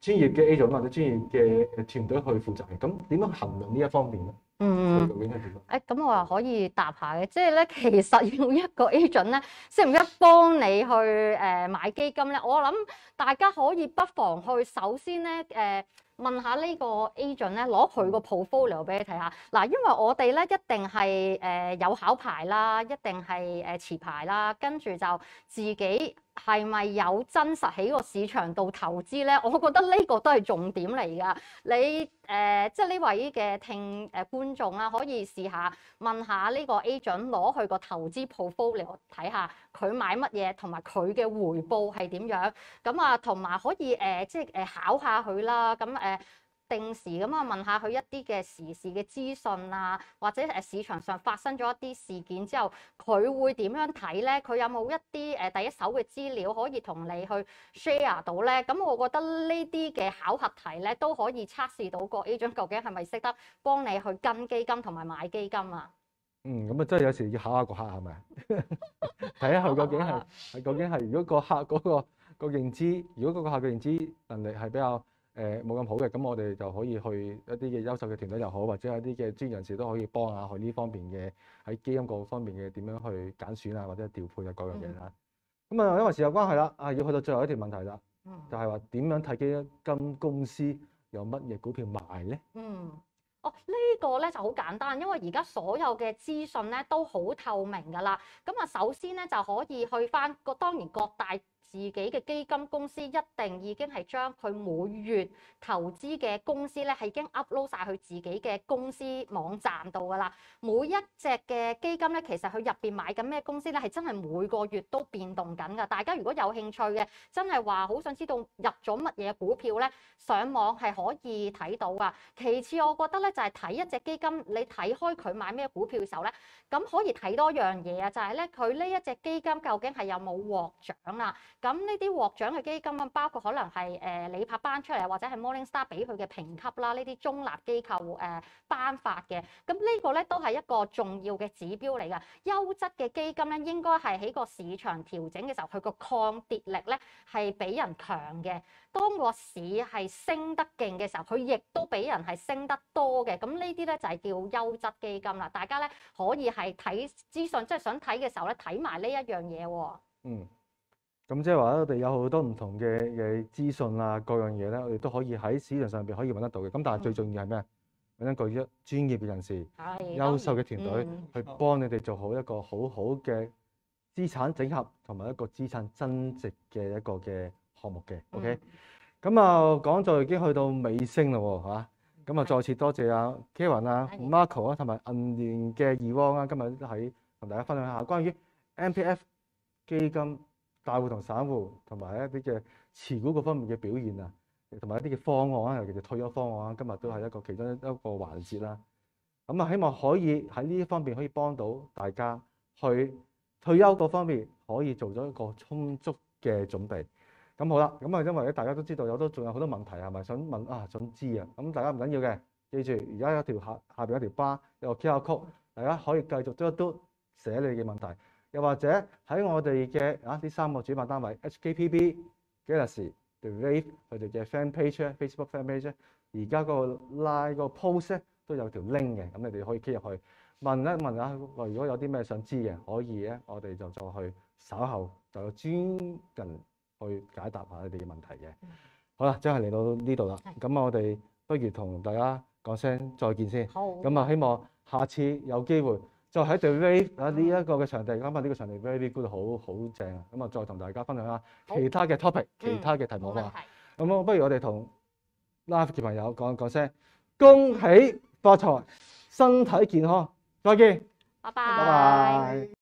專業嘅 agent 或者專業嘅團隊去負責嘅。咁點樣衡量呢一方面咧？ 嗯， 究竟係點啊？ 誒咁我又可以答下嘅，即係咧其實要一個 agent 咧，識唔識幫你去誒、呃、買基金咧？我諗大家可以不妨去首先咧誒。呃問下呢個 agent 咧，攞佢個 portfolio 俾你睇下。嗱，因為我哋咧一定係誒、呃、有考牌啦，一定係誒持牌啦，跟住就自己係咪有真實喺個市場度投資咧？我覺得呢個都係重點嚟㗎。你誒、呃、即係呢位嘅聽誒、呃、觀眾啦，可以試下問下呢個 agent 攞佢個投資 portfolio 睇下佢買乜嘢，同埋佢嘅回報係點樣。咁啊，同埋可以誒、呃、即係誒考下佢啦。咁誒定時咁啊問下佢一啲嘅時事嘅資訊啊，或者誒市場上發生咗一啲事件之後，佢會點樣睇咧？佢有冇一啲誒第一手嘅資料可以同你去 share 到咧？咁我覺得呢啲嘅考核題咧都可以測試到個 agent 究竟係咪識得幫你去跟基金同埋買基金啊？ 嗯，咁啊，真係有時要考下個客係咪？睇下佢究竟係係究竟係，如果個客嗰、嗰個、個認知，如果嗰個客嘅認知能力係比較誒冇咁好嘅，咁我哋就可以去一啲嘅優秀嘅團隊又好，或者一啲嘅專業人士都可以幫下佢呢方面嘅喺基金嗰方面嘅點樣去揀選啊，或者調配啊各樣嘢啦。咁啊、嗯，因為時間關係啦，啊要去到最後一條問題啦， 嗯、 就係話點樣睇基金公司有乜嘢股票賣咧？ 嗯。哦，呢個咧就好簡單，因為而家所有嘅資訊咧都好透明㗎啦。咁啊，首先咧就可以去返個，當然各大自己嘅基金公司一定已經係將佢每月投資嘅公司咧係已經 upload 晒去自己嘅公司網站度㗎啦。每一隻嘅基金咧，其實佢入邊買緊咩公司咧，係真係每個月都變動緊㗎。大家如果有興趣嘅，真係話好想知道入咗乜嘢股票咧，上網係可以睇到㗎。其次，我覺得咧就係睇一隻基金，你睇開佢買咩股票嘅時候咧，咁可以睇多樣嘢啊，就係咧佢呢一隻基金究竟係有冇獲獎啊？咁呢啲獲獎嘅基金啊，包括可能係誒李柏頒出嚟，或者係 Morningstar 俾佢嘅評級啦，呢啲中立機構誒、呃、頒發嘅。咁呢個咧都係一個重要嘅指標嚟㗎。優質嘅基金咧，應該係喺個市場調整嘅時候，佢個抗跌力咧係比人強嘅。當個市係升得勁嘅時候，佢亦都比人係升得多嘅。咁呢啲咧就係叫優質基金啦。大家咧可以係睇資訊，即係想睇嘅時候咧睇埋呢一樣嘢喎。 嗯。咁即係話我哋有好多唔同嘅嘅資訊啊，各樣嘢咧，我哋都可以喺市場上邊可以揾得到嘅。咁但係最重要係咩？揾一個一專業嘅人士、優秀嘅團隊、嗯、去幫你哋做好一個好好嘅資產整合同埋一個資產增值嘅一個嘅項目嘅。OK，咁啊講座已經去到尾聲啦喎嚇，咁啊再次多謝阿 Karen 啊、Marco 啊同埋銀聯嘅義汪啊，今日都喺同大家分享下關於 M P F 基金大戶同散戶同埋一啲嘅持股嗰方面嘅表現啊，同埋一啲嘅方案啊，尤其是退休方案啊，今日都係一個其中一個環節啦。咁啊，希望可以喺呢一方面可以幫到大家去退休嗰方面可以做咗一個充足嘅準備。咁好啦，咁啊，因為咧大家都知道有都仲有好多問題係咪想問啊？想知啊？咁大家唔緊要嘅，記住而家有條下下邊有條巴有個 Q R code，大家可以繼續嘟一嘟寫你嘅問題。又或者喺我哋嘅啊呢三個主辦單位 H K P B、Galaxy、The Wave 佢哋嘅 fan page 咧 ，Facebook fan page 咧，而家個 live 個 post 咧都有條 link 嘅，咁你哋可以 click 入去問一問下，如果有啲咩想知嘅，可以咧，我哋就再去稍後就有專人去解答下你哋嘅問題嘅。嗯、好啦，真係嚟到呢度啦，咁的我哋不如同大家講聲再見先。好。咁啊，希望下次有機會。就喺 The Wave 啊呢一個嘅場地，咁啊呢個場地 very good，好好正啊！咁啊再同大家分享下其他嘅 topic、嗯、其他嘅題目啊。咁啊，不如我哋同 live 嘅朋友講講聲，恭喜發財，身體健康，再見， 拜拜。 拜拜。